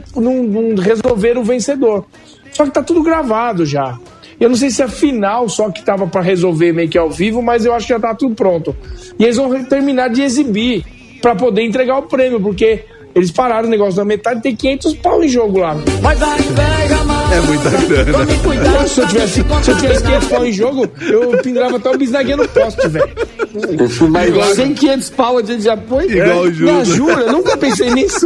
[SPEAKER 2] resolveram o vencedor. Só que tá tudo gravado já. Eu não sei se é a final só que tava pra resolver meio que ao vivo, mas eu acho que já tá tudo pronto. E eles vão terminar de exibir pra poder entregar o prêmio, porque eles pararam o negócio na metade e tem 500 pau em jogo lá.
[SPEAKER 9] Mas a inveja, mano.
[SPEAKER 4] É muita grana.
[SPEAKER 2] Se eu tivesse 500 pau em jogo, eu pendurava até o bisnaguinha no poste, velho.
[SPEAKER 3] Mas sem 500 pau de apoio?
[SPEAKER 4] Igual o Júlio.
[SPEAKER 2] Jura? Nunca pensei nisso.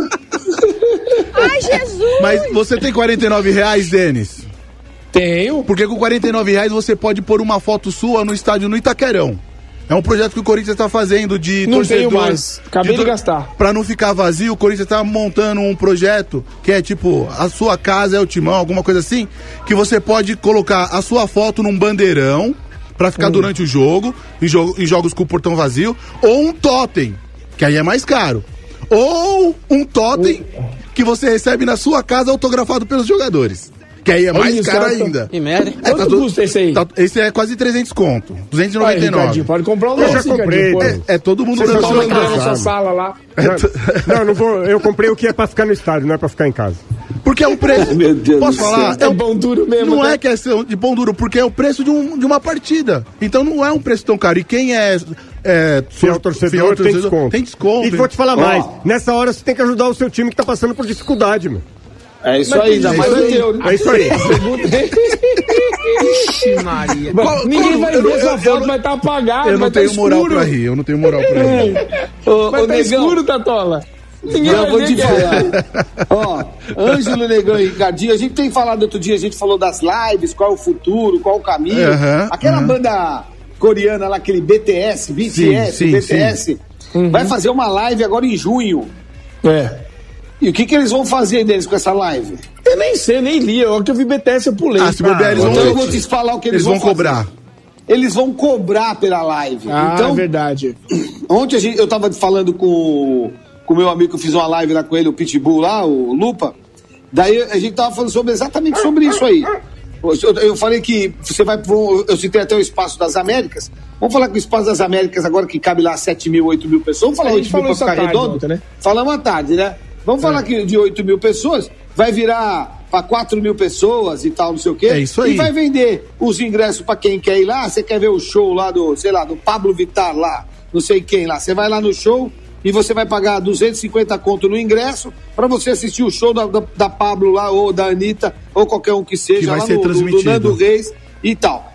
[SPEAKER 9] Ai, Jesus.
[SPEAKER 4] Mas você tem R$49, Denis?
[SPEAKER 2] Tenho.
[SPEAKER 4] Porque com R$49 você pode pôr uma foto sua no estádio no Itaquerão. É um projeto que o Corinthians está fazendo de
[SPEAKER 2] não
[SPEAKER 4] torcedor.
[SPEAKER 2] Tenho mais. Acabei de gastar.
[SPEAKER 4] Pra não ficar vazio, o Corinthians está montando um projeto que é tipo, a sua casa é o timão, alguma coisa assim, que você pode colocar a sua foto num bandeirão pra ficar durante o jogo, em jogos com o portão vazio, ou um totem, que aí é mais caro. Ou um totem que você recebe na sua casa autografado pelos jogadores. Que aí é mais caro ainda.
[SPEAKER 2] Que merda. Quanto custa esse aí?
[SPEAKER 4] Esse é quase 300 conto. 299.
[SPEAKER 2] Pode comprar um
[SPEAKER 1] Eu já comprei.
[SPEAKER 4] Todo mundo
[SPEAKER 2] você tá andando na sua sala lá.
[SPEAKER 1] Não vou. Eu comprei o que é pra ficar no estádio, não é pra ficar em casa.
[SPEAKER 4] Porque é um preço.
[SPEAKER 3] Meu Deus.
[SPEAKER 4] Posso falar?
[SPEAKER 2] É pão duro mesmo.
[SPEAKER 4] Não é questão de pão duro, porque é o preço de uma partida. Então não é um preço tão caro. E quem
[SPEAKER 1] fiel torcedor tem desconto.
[SPEAKER 4] Tem desconto.
[SPEAKER 1] E vou te falar mais. Nessa hora você tem que ajudar o seu time que tá passando por dificuldade, meu.
[SPEAKER 3] É isso aí, ainda mais
[SPEAKER 1] é isso aí.
[SPEAKER 2] Ixi, Maria. Ninguém vai ver essa foto, vai estar apagado.
[SPEAKER 4] Eu não tenho moral pra rir. Eu não tenho moral pra rir.
[SPEAKER 2] Vai estar escuro, Tatola.
[SPEAKER 3] Ninguém vai vou te falar. Ângelo, Negão e Ricardinho, a gente tem falado outro dia, a gente falou das lives, qual é o futuro, qual é o caminho. Aquela banda coreana lá, aquele BTS, BTS, vai fazer uma live agora em junho. E o que eles vão fazer deles com essa live?
[SPEAKER 2] Eu nem sei, nem li. Eu que eu vi BTS, eu pulei.
[SPEAKER 4] Se bobear,
[SPEAKER 3] eu vou te falar o que eles vão
[SPEAKER 4] cobrar.
[SPEAKER 3] Eles vão cobrar pela live.
[SPEAKER 2] Então, é verdade.
[SPEAKER 3] Ontem eu tava falando com com o meu amigo, que eu fiz uma live lá com ele, o Pitbull lá, o Lupa. Daí a gente tava falando exatamente sobre isso aí. Eu falei que você vai... Eu citei até o Espaço das Américas. Vamos falar que o Espaço das Américas, agora que cabe lá 7 mil, 8 mil pessoas, vamos falar 8 mil pra ficar redondo? Ontem, né? Falamos à tarde, né? Vamos falar que de 8 mil pessoas vai virar para 4 mil pessoas e tal, não sei o quê.
[SPEAKER 4] É isso aí.
[SPEAKER 3] E vai vender os ingressos para quem quer ir lá. Você quer ver o show lá do, sei lá, do Pablo Vittar lá, não sei quem lá. Você vai lá no show e você vai pagar 250 conto no ingresso para você assistir o show da Pablo lá, ou da Anitta, ou qualquer um que seja,
[SPEAKER 4] que vai
[SPEAKER 3] lá
[SPEAKER 4] ser transmitido.
[SPEAKER 3] do Nando Reis e tal.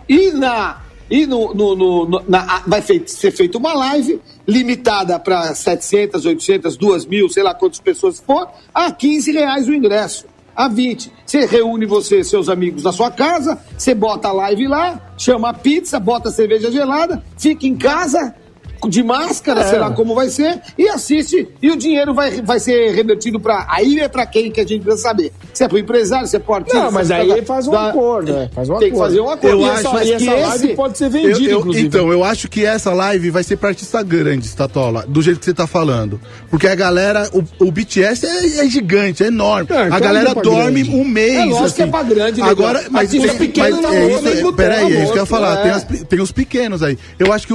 [SPEAKER 3] Vai ser feita uma live limitada para 700, 800, 2.000, sei lá quantas pessoas for, a R$15 o ingresso, a 20. Você reúne seus amigos na sua casa, você bota a live lá, chama a pizza, bota a cerveja gelada, fica em casa de máscara, sei lá como vai ser, e assiste, e o dinheiro vai ser revertido para... Aí é para quem que a gente precisa saber. Se é pro empresário, se é pro artista...
[SPEAKER 2] Não, mas aí ele faz um acordo, né?
[SPEAKER 3] Tem que fazer um acordo.
[SPEAKER 2] Eu acho que essa live pode ser vendida, inclusive.
[SPEAKER 4] Então, eu acho que essa live vai ser pra artista grande, Statola, do jeito que você tá falando. Porque a galera, o BTS é gigante, é enorme. A galera dorme um mês. É
[SPEAKER 3] lógico que é pra grande.
[SPEAKER 4] Agora, mas
[SPEAKER 3] os pequenos não vão.
[SPEAKER 4] Peraí, é isso que eu ia falar. Tem os pequenos aí. Eu acho que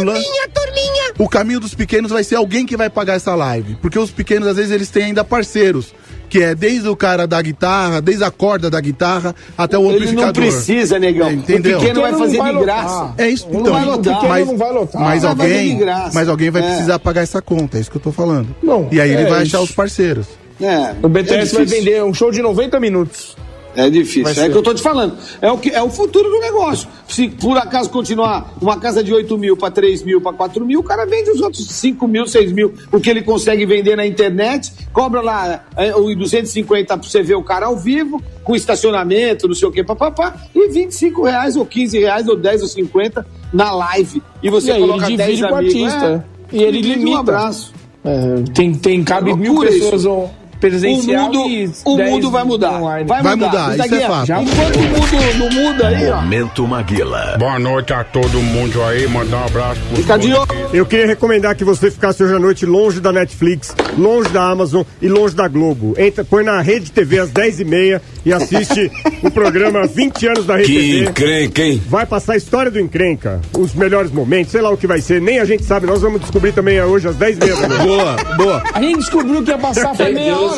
[SPEAKER 4] o caminho dos pequenos vai ser alguém que vai pagar essa live. Porque os pequenos, às vezes, eles têm ainda parceiros. Que é desde o cara da guitarra, desde a corda da guitarra, até o amplificador.
[SPEAKER 3] Ele não precisa, negão.
[SPEAKER 4] Entendeu?
[SPEAKER 3] O pequeno vai fazer de graça.
[SPEAKER 4] É isso, então.
[SPEAKER 3] Não vai lotar.
[SPEAKER 4] Não vai lotar. Mas alguém vai precisar pagar essa conta, é isso que eu tô falando.
[SPEAKER 2] Não,
[SPEAKER 4] e aí ele vai achar os parceiros.
[SPEAKER 2] O BTS vai vender um show de 90 minutos.
[SPEAKER 3] É difícil, é o que eu tô te falando. É o futuro do negócio. Se por acaso continuar uma casa de 8 mil para 3 mil, para 4 mil, o cara vende os outros 5 mil, 6 mil, o que ele consegue vender na internet, cobra lá os 250 pra você ver o cara ao vivo, com estacionamento, não sei o que, papapá, e R$25 ou R$15 ou 10 ou 50 na live. E você coloca 10 amigos.
[SPEAKER 2] E ele limita.
[SPEAKER 3] Um abraço.
[SPEAKER 2] Cabe 1.000 pessoas ou presencial.
[SPEAKER 3] O mundo vai mudar.
[SPEAKER 4] Vai mudar, isso é fato.
[SPEAKER 3] Enquanto o mundo não muda aí, ó.
[SPEAKER 8] Momento Maguila.
[SPEAKER 10] Boa noite a todo mundo aí, mandar um abraço pro
[SPEAKER 1] Eu queria recomendar que você ficasse hoje à noite longe da Netflix, longe da Amazon e longe da Globo. Põe na Rede TV às 10h30 e assiste o programa 20 anos da Rede TV.
[SPEAKER 8] Que encrenca, hein?
[SPEAKER 1] Vai passar a história do encrenca, os melhores momentos, sei lá o que vai ser, nem a gente sabe, nós vamos descobrir também hoje às 10h30.
[SPEAKER 4] Boa.
[SPEAKER 2] A gente descobriu que ia passar foi meia hora.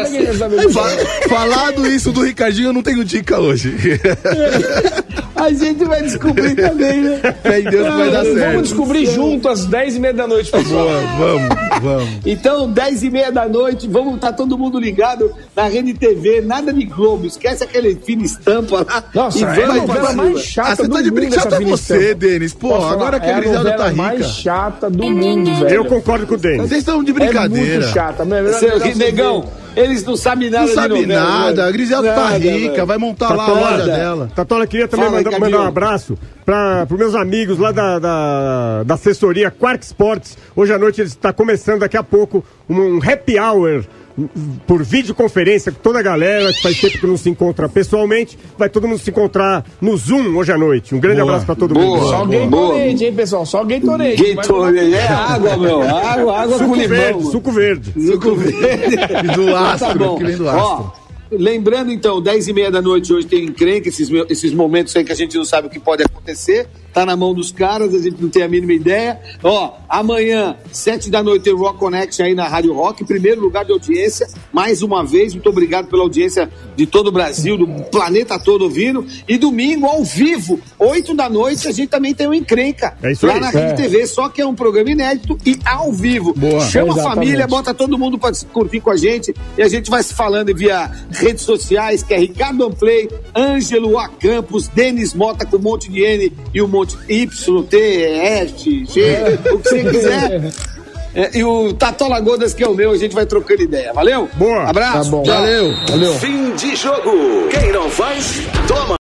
[SPEAKER 4] Falado isso do Ricardinho, eu não tenho dica hoje.
[SPEAKER 3] A gente vai descobrir também, né?
[SPEAKER 4] Fé em Deus que vai dar certo.
[SPEAKER 2] Vamos descobrir junto às 10h30 da noite, pessoal.
[SPEAKER 4] Vamos.
[SPEAKER 3] Então, 10h30 da noite, vamos estar todo mundo ligado na Rede TV, nada de Globo, esquece aquele fina estampa lá.
[SPEAKER 2] Nossa, é a novela mais chata
[SPEAKER 4] você
[SPEAKER 2] do
[SPEAKER 4] tá de
[SPEAKER 2] mundo.
[SPEAKER 4] Chata você, Denis. Pô, agora que a Griselda tá rica.
[SPEAKER 2] É a mais chata do mundo, velho.
[SPEAKER 1] Eu concordo com o Denis.
[SPEAKER 4] Vocês estão de brincadeira.
[SPEAKER 2] É muito chata.
[SPEAKER 3] Negão, eles não sabem nada de novela.
[SPEAKER 4] Não sabe nada. A Griselda tá rica, vai montar lá a loja dela.
[SPEAKER 1] Tatola, queria também mandar um abraço para os meus amigos lá da assessoria Quark Sports. Hoje à noite está começando daqui a pouco um happy hour por videoconferência com toda a galera, que faz tempo que não se encontra pessoalmente. Vai todo mundo se encontrar no Zoom hoje à noite. Um grande abraço para todo mundo.
[SPEAKER 2] Só Gatorade, hein, pessoal? Só Gatorade.
[SPEAKER 3] Gatorade, é água, meu. Água com limão.
[SPEAKER 1] Suco verde.
[SPEAKER 4] E do astro,
[SPEAKER 3] tá bom.
[SPEAKER 4] Que vem do astro.
[SPEAKER 3] Lembrando, então, 10h30 da noite hoje tem encrenca, esses momentos aí que a gente não sabe o que pode acontecer. Tá na mão dos caras, a gente não tem a mínima ideia. Amanhã, 7 da noite, tem o Rock Connection aí na Rádio Rock, primeiro lugar de audiência. Mais uma vez, muito obrigado pela audiência de todo o Brasil, do planeta todo ouvindo. E domingo, ao vivo, 8 da noite, a gente também tem o Encrenca.
[SPEAKER 1] É isso
[SPEAKER 3] lá
[SPEAKER 1] aí.
[SPEAKER 3] na Rede TV, só que é um programa inédito e ao vivo.
[SPEAKER 4] Boa.
[SPEAKER 3] Chama a família, bota todo mundo pra curtir com a gente. E a gente vai se falando via redes sociais, que é Ricardo Amplay, Ângelo A. Campos, Denis Mota com um monte de N e um monte Y, T, F, G, o que você quiser. E o Tatola Godas, que é o meu, a gente vai trocando ideia. Valeu?
[SPEAKER 1] Boa.
[SPEAKER 3] Abraço.
[SPEAKER 2] Tá bom.
[SPEAKER 4] Valeu.
[SPEAKER 8] Fim de jogo. Quem não faz, toma.